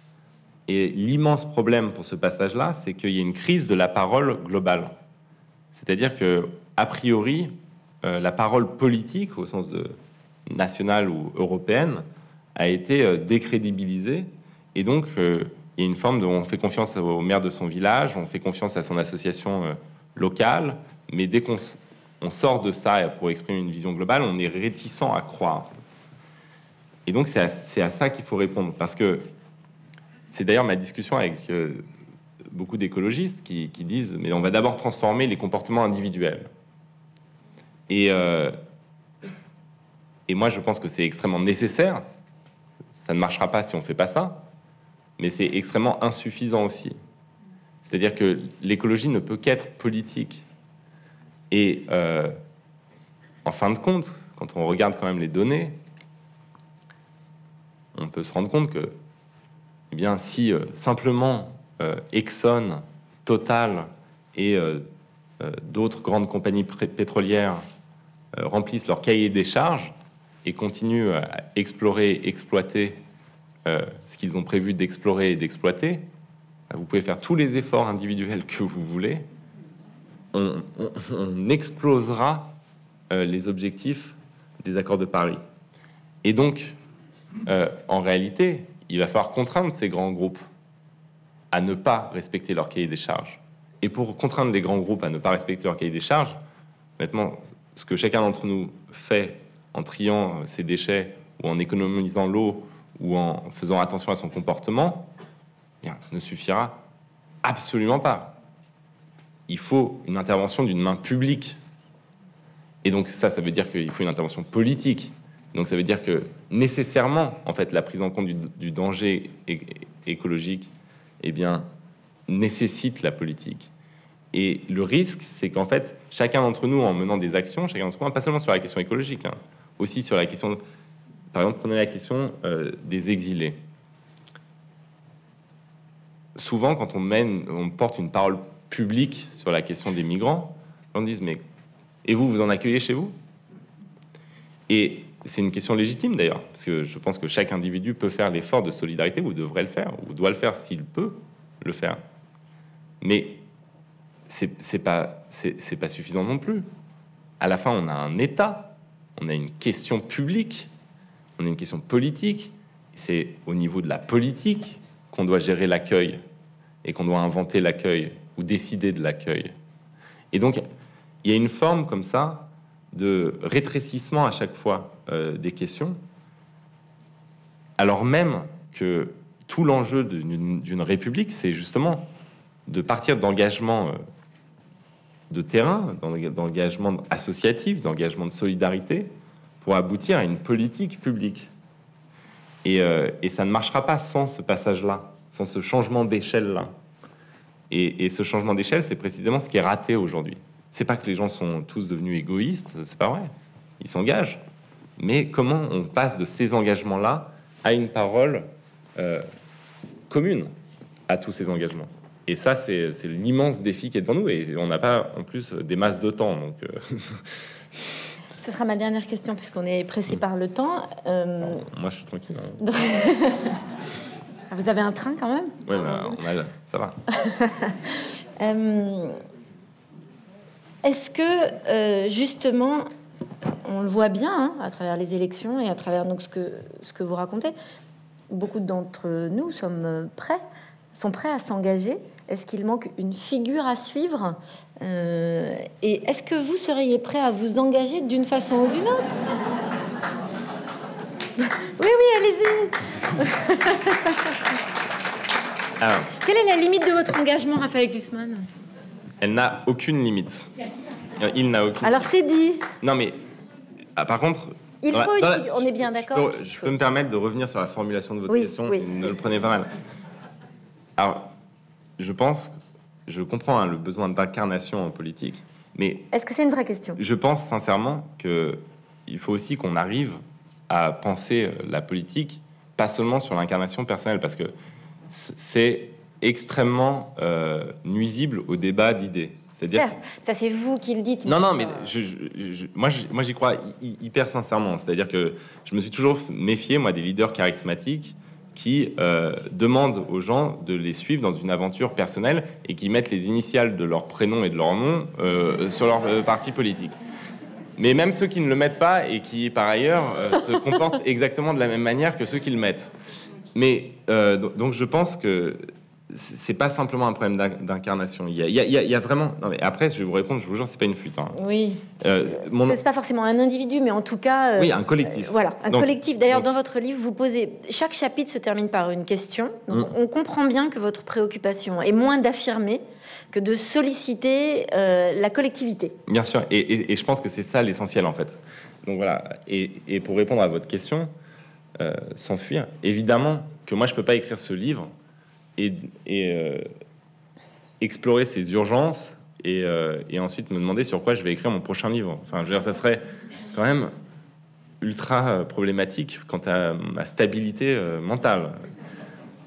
Et l'immense problème pour ce passage-là, c'est qu'il y a une crise de la parole globale. C'est-à-dire que, a priori, la parole politique, au sens de nationale ou européenne, a été décrédibilisée. Et donc, il y a une forme de... On fait confiance au maire de son village, on fait confiance à son association locale, mais dès qu'on sort de ça pour exprimer une vision globale, on est réticent à croire. Et donc, c'est à ça qu'il faut répondre. Parce que c'est d'ailleurs ma discussion avec beaucoup d'écologistes qui disent « mais on va d'abord transformer les comportements individuels ». Et moi, je pense que c'est extrêmement nécessaire. Ça ne marchera pas si on ne fait pas ça. Mais c'est extrêmement insuffisant aussi. C'est-à-dire que l'écologie ne peut qu'être politique. Et en fin de compte, quand on regarde quand même les données, on peut se rendre compte que, eh bien, si simplement Exxon, Total et d'autres grandes compagnies pétrolières remplissent leur cahier des charges et continuent à explorer, exploiter ce qu'ils ont prévu d'explorer et d'exploiter, vous pouvez faire tous les efforts individuels que vous voulez, on explosera les objectifs des accords de Paris. Et donc, en réalité, il va falloir contraindre ces grands groupes à ne pas respecter leur cahier des charges. Et pour contraindre les grands groupes à ne pas respecter leur cahier des charges, honnêtement, ce que chacun d'entre nous fait en triant ses déchets ou en économisant l'eau ou en faisant attention à son comportement, bien, ne suffira absolument pas. Il faut une intervention d'une main publique. Et donc ça veut dire qu'il faut une intervention politique. Donc ça veut dire que nécessairement, en fait, la prise en compte du danger écologique, eh bien, nécessite la politique. Et le risque, c'est qu'en fait, chacun d'entre nous, en menant des actions, chacun d'entre nous, pas seulement sur la question écologique, hein, aussi sur la question, par exemple, prenez la question des exilés. Souvent, quand on porte une parole publique sur la question des migrants, on dit, mais et vous en accueillez chez vous? Et c'est une question légitime d'ailleurs, parce que je pense que chaque individu peut faire l'effort de solidarité, ou devrait le faire, ou doit le faire s'il peut le faire. Mais c'est pas suffisant non plus. À la fin, on a un État, on a une question publique, on a une question politique. C'est au niveau de la politique qu'on doit gérer l'accueil et qu'on doit inventer l'accueil ou décider de l'accueil. Et donc, il y a une forme comme ça de rétrécissement à chaque fois des questions, alors même que tout l'enjeu d'une république, c'est justement de partir d'engagement de terrain, d'engagement associatif, d'engagement de solidarité, pour aboutir à une politique publique. Et ça ne marchera pas sans ce passage-là, sans ce changement d'échelle-là. Et ce changement d'échelle, c'est précisément ce qui est raté aujourd'hui. C'est pas que les gens sont tous devenus égoïstes, c'est pas vrai. Ils s'engagent. Mais comment on passe de ces engagements-là à une parole commune à tous ces engagements? Et ça, c'est l'immense défi qui est devant nous. Et on n'a pas, en plus, des masses de temps. Donc, ce sera ma dernière question, puisqu'on est pressé par le temps. Moi, je suis tranquille. Hein. Vous avez un train, quand même? Oui, ça va. Est-ce que, justement, on le voit bien hein, à travers les élections et à travers donc, ce que vous racontez, beaucoup d'entre nous sont prêts à s'engager. Est-ce qu'il manque une figure à suivre et est-ce que vous seriez prêt à vous engager d'une façon ou d'une autre? Oui, allez-y. Alors, quelle est la limite de votre engagement, Raphaël Glucksmann? Elle n'a aucune limite. Il n'a aucune. Alors c'est dit. Non mais, par contre, il faut une figure. On est bien d'accord. Je peux me permettre de revenir sur la formulation de votre question. Oui. Ne le prenez pas mal. Alors, je comprends hein, le besoin d'incarnation en politique, mais est-ce que c'est une vraie question? Je pense sincèrement qu'il faut aussi qu'on arrive à penser la politique pas seulement sur l'incarnation personnelle, parce que c'est extrêmement nuisible au débat d'idées. C'est-à-dire, certes, ça c'est vous qui le dites. Non, mais moi j'y crois hyper sincèrement. C'est-à-dire que je me suis toujours méfié, moi, des leaders charismatiques qui demandent aux gens de les suivre dans une aventure personnelle et qui mettent les initiales de leur prénom et de leur nom sur leur parti politique. Mais même ceux qui ne le mettent pas et qui, par ailleurs, se comportent exactement de la même manière que ceux qui le mettent. Mais donc je pense que c'est pas simplement un problème d'incarnation. Il y a vraiment. Non, mais après, je vais vous répondre. Je vous jure, c'est pas une fuite. Hein. Oui. C'est pas forcément un individu, mais en tout cas. Oui, un collectif. Voilà, un collectif. D'ailleurs, dans votre livre, vous posez. Chaque chapitre se termine par une question. Donc, on comprend bien que votre préoccupation est moins d'affirmer que de solliciter la collectivité. Bien sûr. Et je pense que c'est ça l'essentiel, en fait. Donc voilà. Et pour répondre à votre question, s'enfuir. Évidemment que moi, je peux pas écrire ce livre et explorer ces urgences et ensuite me demander sur quoi je vais écrire mon prochain livre. Enfin, je veux dire, ça serait quand même ultra problématique quant à ma stabilité mentale.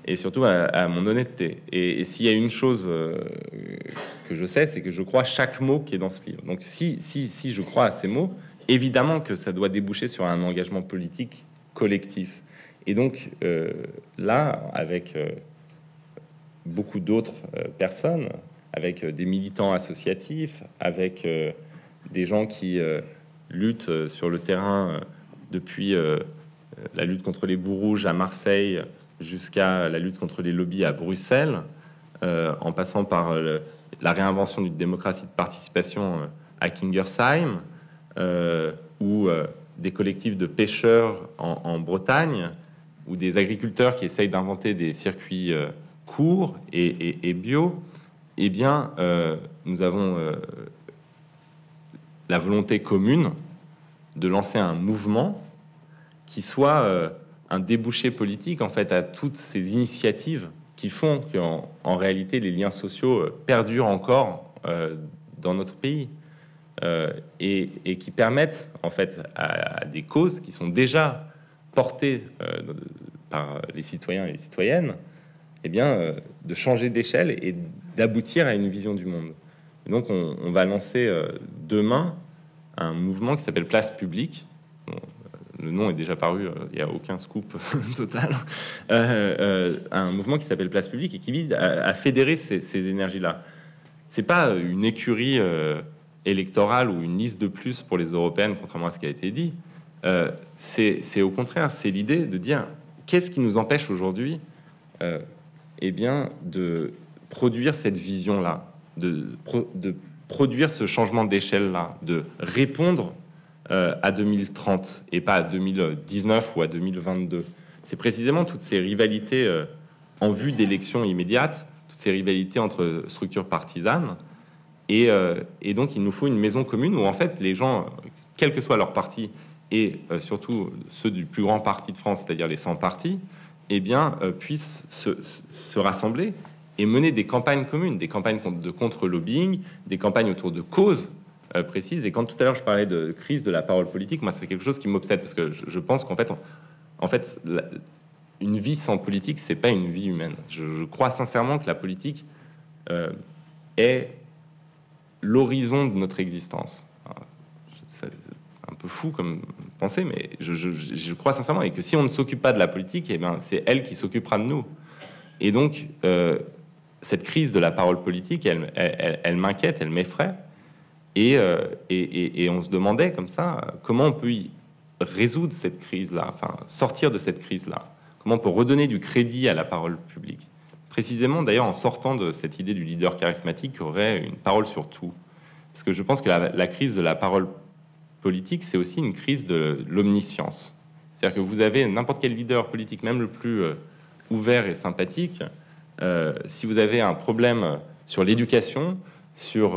et surtout à mon honnêteté. Et s'il y a une chose que je sais, c'est que je crois chaque mot qui est dans ce livre. Donc si je crois à ces mots, évidemment que ça doit déboucher sur un engagement politique collectif. Et donc là, avec beaucoup d'autres personnes, avec des militants associatifs, avec des gens qui luttent sur le terrain depuis la lutte contre les boues rouges à Marseille jusqu'à la lutte contre les lobbies à Bruxelles, en passant par la réinvention d'une démocratie de participation à Kingersheim, ou des collectifs de pêcheurs en Bretagne, ou des agriculteurs qui essayent d'inventer des circuits courts et bio. Eh bien, nous avons la volonté commune de lancer un mouvement qui soit un débouché politique en fait à toutes ces initiatives qui font qu'en réalité les liens sociaux perdurent encore dans notre pays, et qui permettent en fait à des causes qui sont déjà portées par les citoyens et les citoyennes, eh bien, de changer d'échelle et d'aboutir à une vision du monde. Et donc on va lancer demain un mouvement qui s'appelle Place Publique. Bon, le nom est déjà paru, il n'y a aucun scoop total. Un mouvement qui s'appelle Place Publique et qui vise à fédérer ces énergies-là. C'est pas une écurie électorale ou une liste de plus pour les européennes, contrairement à ce qui a été dit. C'est au contraire, c'est l'idée de dire qu'est-ce qui nous empêche aujourd'hui eh bien, de produire cette vision-là, de produire ce changement d'échelle-là, de répondre à 2030 et pas à 2019 ou à 2022. C'est précisément toutes ces rivalités en vue d'élections immédiates, toutes ces rivalités entre structures partisanes. Et donc, il nous faut une maison commune où, en fait, les gens, quel que soit leur parti, et surtout ceux du plus grand parti de France, c'est-à-dire les 100 partis, eh bien, puissent se rassembler et mener des campagnes communes, des campagnes de contre-lobbying, des campagnes autour de causes précises. Et quand tout à l'heure je parlais de crise de la parole politique, moi c'est quelque chose qui m'obsède parce que je pense qu'en fait, une vie sans politique, c'est pas une vie humaine. Je crois sincèrement que la politique est l'horizon de notre existence. C'est un peu fou comme pensée, mais je crois sincèrement et que si on ne s'occupe pas de la politique, eh bien c'est elle qui s'occupera de nous. Et donc cette crise de la parole politique, elle m'inquiète, elle m'effraie. Et on se demandait comme ça, comment on peut y résoudre cette crise-là, enfin sortir de cette crise-là, comment on peut redonner du crédit à la parole publique. Précisément d'ailleurs en sortant de cette idée du leader charismatique qui aurait une parole sur tout. Parce que je pense que la crise de la parole politique, c'est aussi une crise de l'omniscience. C'est-à-dire que vous avez n'importe quel leader politique, même le plus ouvert et sympathique, si vous avez un problème sur l'éducation, sur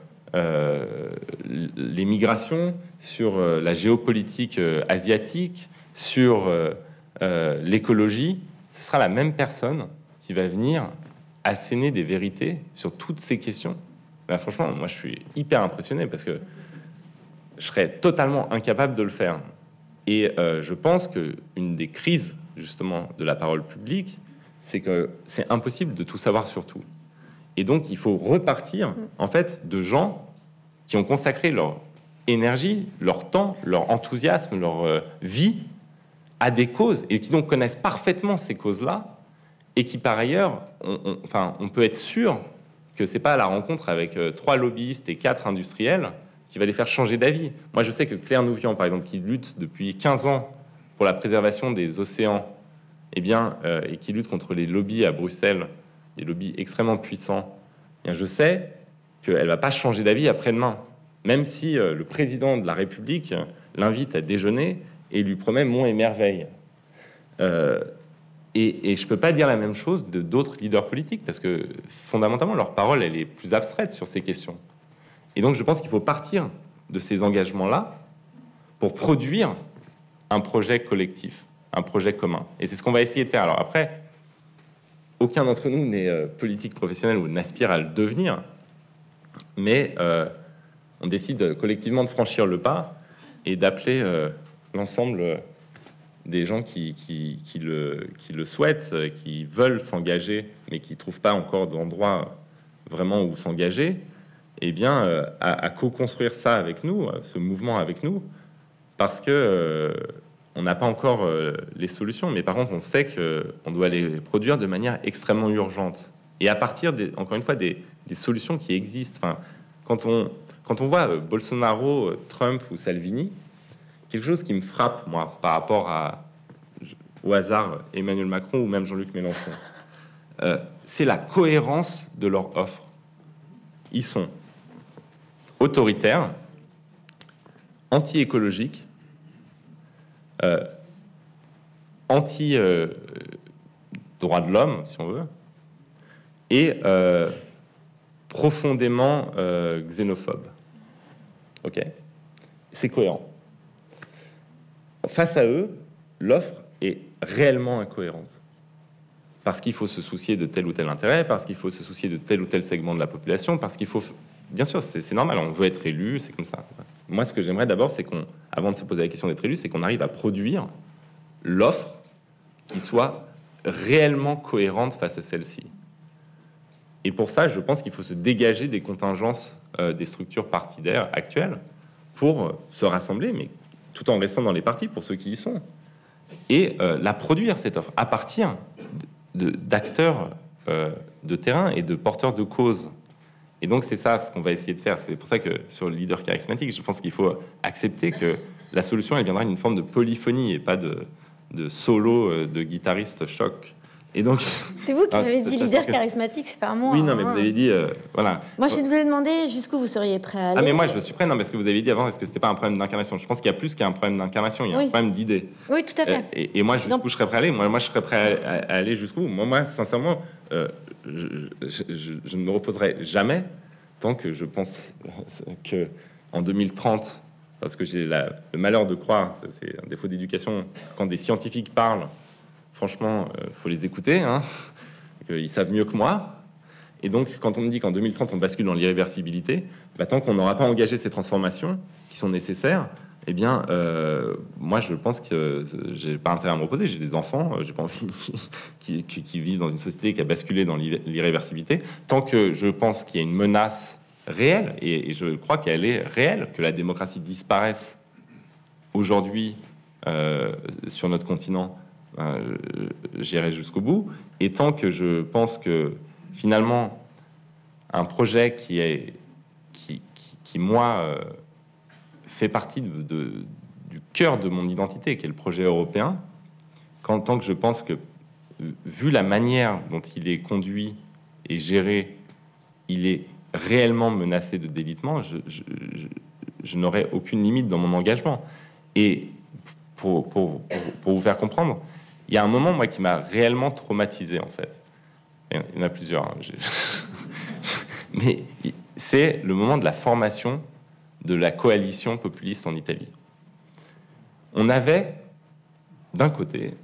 les migrations, sur la géopolitique asiatique, sur l'écologie, ce sera la même personne qui va venir asséner des vérités sur toutes ces questions. Ben, franchement, moi je suis hyper impressionné parce que je serais totalement incapable de le faire. Et je pense qu'une des crises justement de la parole publique, c'est que c'est impossible de tout savoir sur tout. Et donc il faut repartir en fait de gens qui ont consacré leur énergie, leur temps, leur enthousiasme, leur vie à des causes et qui donc connaissent parfaitement ces causes-là et qui par ailleurs, on peut être sûr que c'est pas à la rencontre avec 3 lobbyistes et 4 industriels qui va les faire changer d'avis. Moi, je sais que Claire Nouvian, par exemple, qui lutte depuis 15 ans pour la préservation des océans, eh bien, et qui lutte contre les lobbies à Bruxelles, des lobbies extrêmement puissants, eh bien, je sais qu'elle va pas changer d'avis après-demain, même si le président de la République l'invite à déjeuner et lui promet monts et merveilles. Et je peux pas dire la même chose de d'autres leaders politiques, parce que fondamentalement, leur parole, elle est plus abstraite sur ces questions. Et donc, je pense qu'il faut partir de ces engagements-là pour produire un projet collectif, un projet commun. Et c'est ce qu'on va essayer de faire. Alors après, aucun d'entre nous n'est politique professionnel ou n'aspire à le devenir, mais on décide collectivement de franchir le pas et d'appeler l'ensemble des gens qui le souhaitent, qui veulent s'engager, mais qui ne trouvent pas encore d'endroit vraiment où s'engager, eh bien, à co-construire ça avec nous, ce mouvement avec nous, parce que on n'a pas encore les solutions, mais par contre, on sait qu'on doit les produire de manière extrêmement urgente. Et à partir, encore une fois, des solutions qui existent. Enfin, quand on voit Bolsonaro, Trump ou Salvini, quelque chose qui me frappe, moi, par rapport au hasard Emmanuel Macron ou même Jean-Luc Mélenchon, c'est la cohérence de leur offre. Ils sont autoritaires, anti-écologiques, anti-droits de l'homme, si on veut, et profondément xénophobes. Ok, c'est cohérent. Face à eux, l'offre est réellement incohérente. Parce qu'il faut se soucier de tel ou tel intérêt, parce qu'il faut se soucier de tel ou tel segment de la population, parce qu'il faut... Bien sûr, c'est normal, on veut être élu, c'est comme ça. Moi, ce que j'aimerais d'abord, c'est avant de se poser la question d'être élu, c'est qu'on arrive à produire l'offre qui soit réellement cohérente face à celle-ci. Et pour ça, je pense qu'il faut se dégager des contingences des structures partidaires actuelles pour se rassembler, mais tout en restant dans les partis pour ceux qui y sont, et la produire, cette offre, à partir d'acteurs de terrain et de porteurs de cause. Et donc, c'est ça ce qu'on va essayer de faire. C'est pour ça que sur le leader charismatique, je pense qu'il faut accepter que la solution, elle viendra d'une forme de polyphonie et pas de solo de guitariste choc. Et donc, c'est vous qui avez dit leader charismatique, c'est pas moi. Oui, non, mais vous avez dit, voilà. Moi, je vous ai demandé jusqu'où vous seriez prêt à aller. Ah, mais moi, je suis prêt, non, parce que vous avez dit avant, est-ce que c'était pas un problème d'incarnation? Je pense qu'il y a plus qu'un problème d'incarnation, il y a un problème d'idée. Oui, tout à fait. Et moi, jusqu'où je serais prêt à aller? Moi, je serais prêt à aller jusqu'où? Moi, sincèrement, je ne me reposerai jamais tant que je pense que en 2030, parce que j'ai le malheur de croire, c'est un défaut d'éducation, quand des scientifiques parlent, franchement, faut les écouter, hein, ils savent mieux que moi. Et donc, quand on me dit qu'en 2030, on bascule dans l'irréversibilité, bah, tant qu'on n'aura pas engagé ces transformations qui sont nécessaires, eh bien, moi, je pense que j'ai pas intérêt à me reposer. J'ai des enfants, j'ai pas envie qui vivent dans une société qui a basculé dans l'irréversibilité. Tant que je pense qu'il y a une menace réelle, et je crois qu'elle est réelle, que la démocratie disparaisse aujourd'hui sur notre continent, j'irai jusqu'au bout. Et tant que je pense que finalement un projet qui moi fait partie du cœur de mon identité, qui est le projet européen, tant que je pense que vu la manière dont il est conduit et géré, il est réellement menacé de délitement, je n'aurai aucune limite dans mon engagement. Et pour vous faire comprendre, il y a un moment, moi, qui m'a réellement traumatisé, en fait. Il y en a plusieurs, hein, mais c'est le moment de la formation de la coalition populiste en Italie. On avait, d'un côté,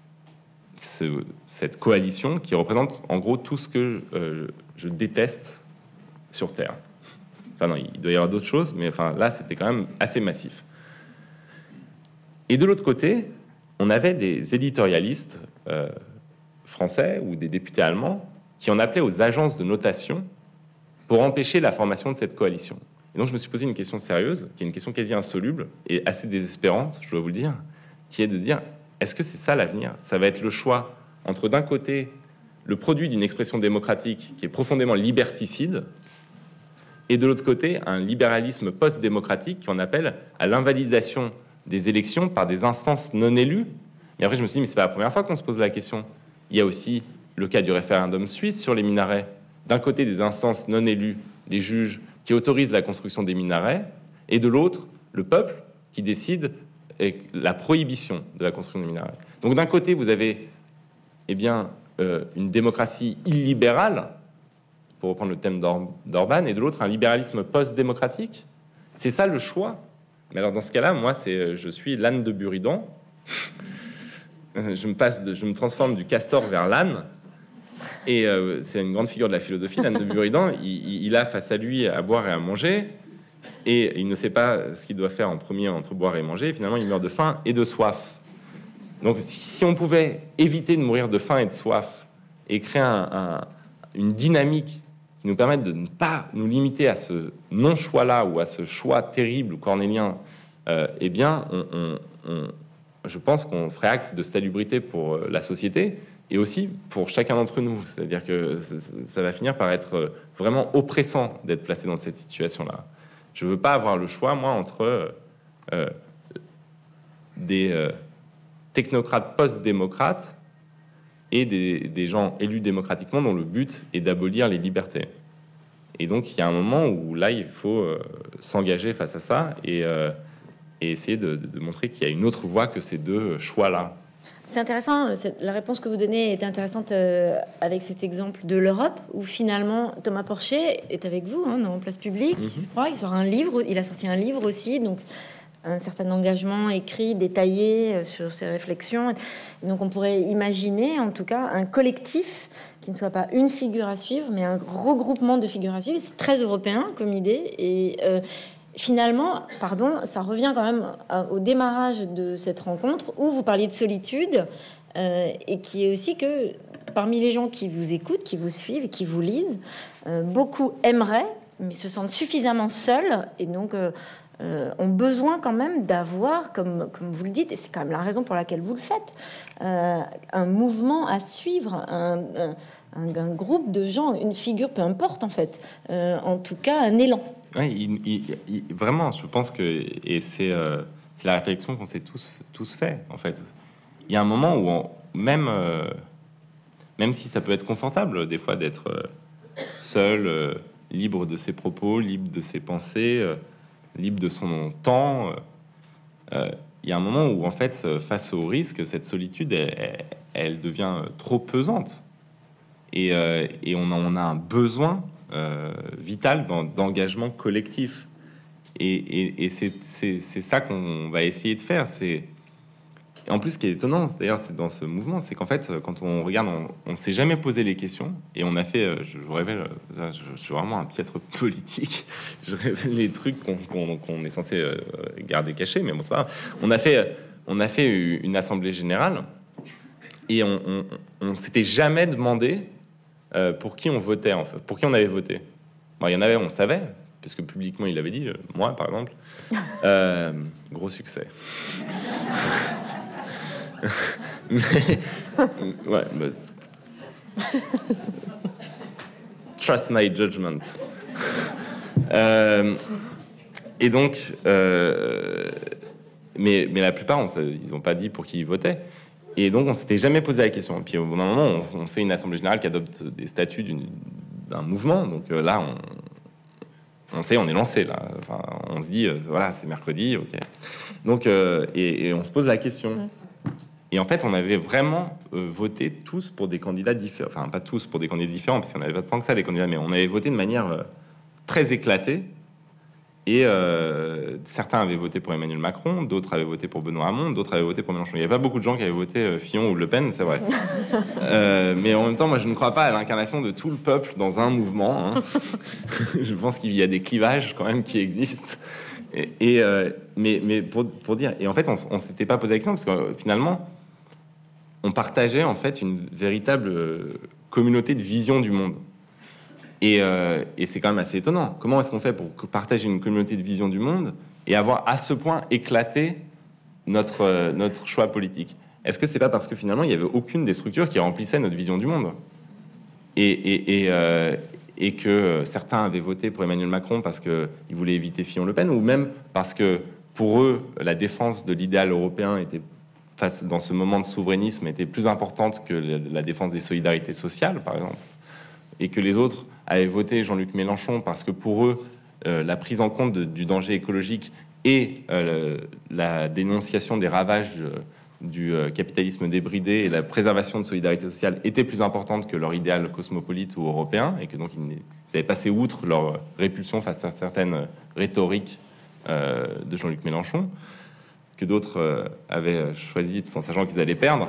cette coalition qui représente, en gros, tout ce que je déteste sur Terre. Enfin, non, il doit y avoir d'autres choses, mais enfin, là, c'était quand même assez massif. Et de l'autre côté, on avait des éditorialistes français ou des députés allemands qui en appelaient aux agences de notation pour empêcher la formation de cette coalition. Et donc je me suis posé une question sérieuse, qui est une question quasi insoluble et assez désespérante, je dois vous le dire, qui est de dire, est-ce que c'est ça l'avenir? Ça va être le choix entre, d'un côté, le produit d'une expression démocratique qui est profondément liberticide, et de l'autre côté, un libéralisme post-démocratique qui en appelle à l'invalidation des élections par des instances non élues. Et après, je me suis dit, mais c'est pas la première fois qu'on se pose la question. Il y a aussi le cas du référendum suisse sur les minarets. D'un côté, des instances non élues, des juges qui autorisent la construction des minarets, et de l'autre, le peuple qui décide la prohibition de la construction des minarets. Donc d'un côté, vous avez une démocratie illibérale, pour reprendre le thème d'Orban, et de l'autre, un libéralisme post-démocratique. C'est ça le choix. Mais alors dans ce cas-là, moi, je suis l'âne de Buridan. Je me transforme du castor vers l'âne. Et c'est une grande figure de la philosophie, l'âne de Buridan. Il a face à lui à boire et à manger, et il ne sait pas ce qu'il doit faire en premier entre boire et manger. Et finalement, il meurt de faim et de soif. Donc, si on pouvait éviter de mourir de faim et de soif et créer une dynamique qui nous permette de ne pas nous limiter à ce non-choix-là ou à ce choix terrible cornélien, eh bien, je pense qu'on ferait acte de salubrité pour la société et aussi pour chacun d'entre nous. C'est-à-dire que ça va finir par être vraiment oppressant d'être placé dans cette situation-là. Je veux pas avoir le choix, moi, entre des technocrates post-démocrates et des gens élus démocratiquement dont le but est d'abolir les libertés. Et donc, il y a un moment où là, il faut s'engager face à ça et essayer de montrer qu'il y a une autre voie que ces deux choix-là. C'est intéressant, la réponse que vous donnez est intéressante avec cet exemple de l'Europe, où finalement Thomas Porcher est avec vous dans Place Publique. Je crois qu'il sort un livre, il a sorti un livre aussi, donc un certain engagement écrit, détaillé sur ses réflexions. Donc on pourrait imaginer en tout cas un collectif qui ne soit pas une figure à suivre, mais un regroupement de figures à suivre. C'est très européen comme idée et finalement, ça revient quand même au démarrage de cette rencontre où vous parliez de solitude et qui est aussi que parmi les gens qui vous écoutent, qui vous suivent et qui vous lisent, beaucoup aimeraient, mais se sentent suffisamment seuls et donc ont besoin quand même d'avoir, comme vous le dites, et c'est quand même la raison pour laquelle vous le faites, un mouvement à suivre, un groupe de gens, une figure, peu importe en fait, en tout cas un élan. Oui, vraiment, je pense que, et c'est la réflexion qu'on s'est tous fait, en fait. Il y a un moment où, même si ça peut être confortable, des fois, d'être seul, libre de ses propos, libre de ses pensées, libre de son temps, il y a un moment où, en fait, face au risque, cette solitude, elle devient trop pesante. Et on a un besoin vital d'engagement collectif. Et c'est ça qu'on va essayer de faire. Et en plus, ce qui est étonnant, d'ailleurs, c'est dans ce mouvement, c'est qu'en fait, quand on regarde, on s'est jamais posé les questions, et on a fait, je vous révèle, je suis vraiment un piètre politique, je révèle les trucs qu'on est censé garder cachés, mais bon, c'est pas grave. On a fait une assemblée générale, et on s'était jamais demandé pour qui on votait, en fait, pour qui on avait voté. Bon, il y en avait, on savait, parce que publiquement il l'avait dit, moi par exemple. Gros succès. Mais, ouais, trust my judgment. Et donc, mais la plupart, ils n'ont pas dit pour qui ils votaient. Et donc, on s'était jamais posé la question. Et puis, au bout d'un moment, on fait une assemblée générale qui adopte des statuts d'un mouvement. Donc là, on sait, on est lancé là. Enfin, on se dit, voilà, c'est mercredi, ok. Donc, et on se pose la question. Et en fait, on avait vraiment voté tous pour des candidats différents. Enfin, pas tous pour des candidats différents, parce qu'on avait pas tant que ça des candidats, mais on avait voté de manière très éclatée. Et certains avaient voté pour Emmanuel Macron, d'autres avaient voté pour Benoît Hamon, d'autres avaient voté pour Mélenchon. Il n'y avait pas beaucoup de gens qui avaient voté Fillon ou Le Pen, c'est vrai. Mais en même temps, moi, je ne crois pas à l'incarnation de tout le peuple dans un mouvement. Je pense qu'il y a des clivages quand même qui existent. Mais pour dire... Et en fait, on s'était pas posé la question, parce que finalement, on partageait en fait une véritable communauté de vision du monde. Et c'est quand même assez étonnant. Comment est-ce qu'on fait pour partager une communauté de vision du monde et avoir à ce point éclaté notre choix politique? Est-ce que c'est pas parce que finalement il n'y avait aucune des structures qui remplissait notre vision du monde et que certains avaient voté pour Emmanuel Macron parce qu'ils voulaient éviter Fillon-Le Pen, ou même parce que pour eux la défense de l'idéal européen était, dans ce moment de souverainisme, était plus importante que la défense des solidarités sociales, par exemple, et que les autres avaient voté Jean-Luc Mélenchon parce que pour eux, la prise en compte du danger écologique et la dénonciation des ravages du capitalisme débridé et la préservation de solidarité sociale était plus importante que leur idéal cosmopolite ou européen, et que donc ils avaient passé outre leur répulsion face à certaines rhétoriques de Jean-Luc Mélenchon, que d'autres avaient choisi tout en sachant qu'ils allaient perdre.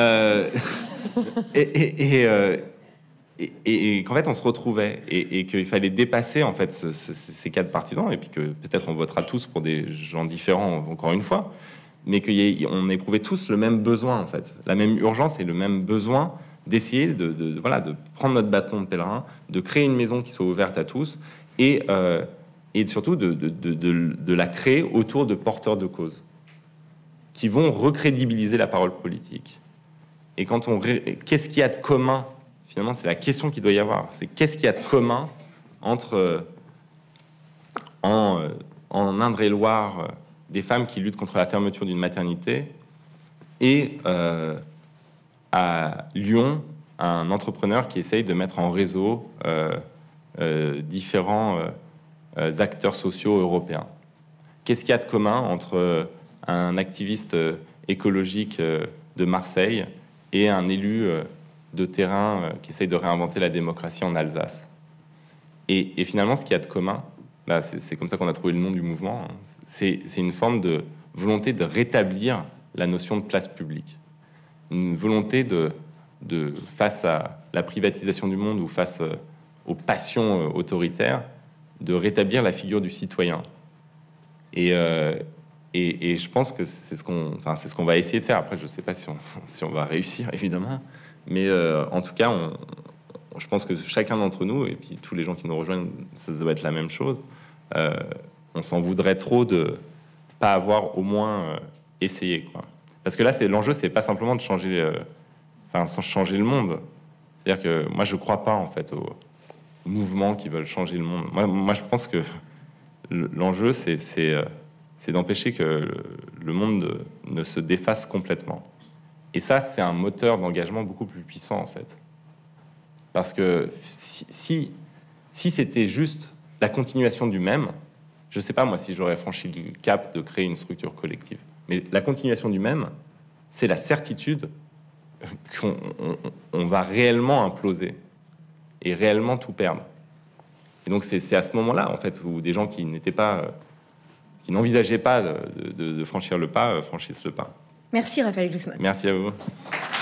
Et qu'en fait on se retrouvait et qu'il fallait dépasser en fait ces cadres partisans, et puis que peut-être on votera tous pour des gens différents encore une fois, mais qu'on éprouvait tous le même besoin, en fait, la même urgence et le même besoin d'essayer de prendre notre bâton de pèlerin, de créer une maison qui soit ouverte à tous, et surtout de la créer autour de porteurs de cause qui vont recrédibiliser la parole politique. Et qu'est-ce qu'il y a de commun? Finalement, c'est la question qu'il doit y avoir. C'est qu'est-ce qu'il y a de commun entre en Indre-et-Loire des femmes qui luttent contre la fermeture d'une maternité et à Lyon un entrepreneur qui essaye de mettre en réseau différents acteurs sociaux européens. Qu'est-ce qu'il y a de commun entre un activiste écologique de Marseille et un élu de terrain qui essaye de réinventer la démocratie en Alsace? Et finalement, ce qu'il y a de commun, bah, c'est comme ça qu'on a trouvé le nom du mouvement, hein. C'est une forme de volonté de rétablir la notion de place publique. Une volonté face à la privatisation du monde ou face aux passions autoritaires, de rétablir la figure du citoyen. Et je pense que c'est ce qu'on va essayer de faire. Après, je ne sais pas si on va réussir, évidemment. Mais en tout cas, je pense que chacun d'entre nous, et puis tous les gens qui nous rejoignent, ça doit être la même chose. On s'en voudrait trop de pas avoir au moins essayé, quoi. Parce que là, l'enjeu, c'est pas simplement de changer, changer le monde. C'est-à-dire que moi, je crois pas en fait aux mouvements qui veulent changer le monde. Moi, je pense que l'enjeu, c'est d'empêcher que le monde ne se défasse complètement. Et ça, c'est un moteur d'engagement beaucoup plus puissant, en fait. Parce que si c'était juste la continuation du même, je ne sais pas, moi, si j'aurais franchi le cap de créer une structure collective. Mais la continuation du même, c'est la certitude qu'on va réellement imploser et réellement tout perdre. Et donc, c'est à ce moment-là, en fait, où des gens qui n'envisageaient pas de franchir le pas, franchissent le pas. Merci Raphaël Glucksmann. Merci à vous.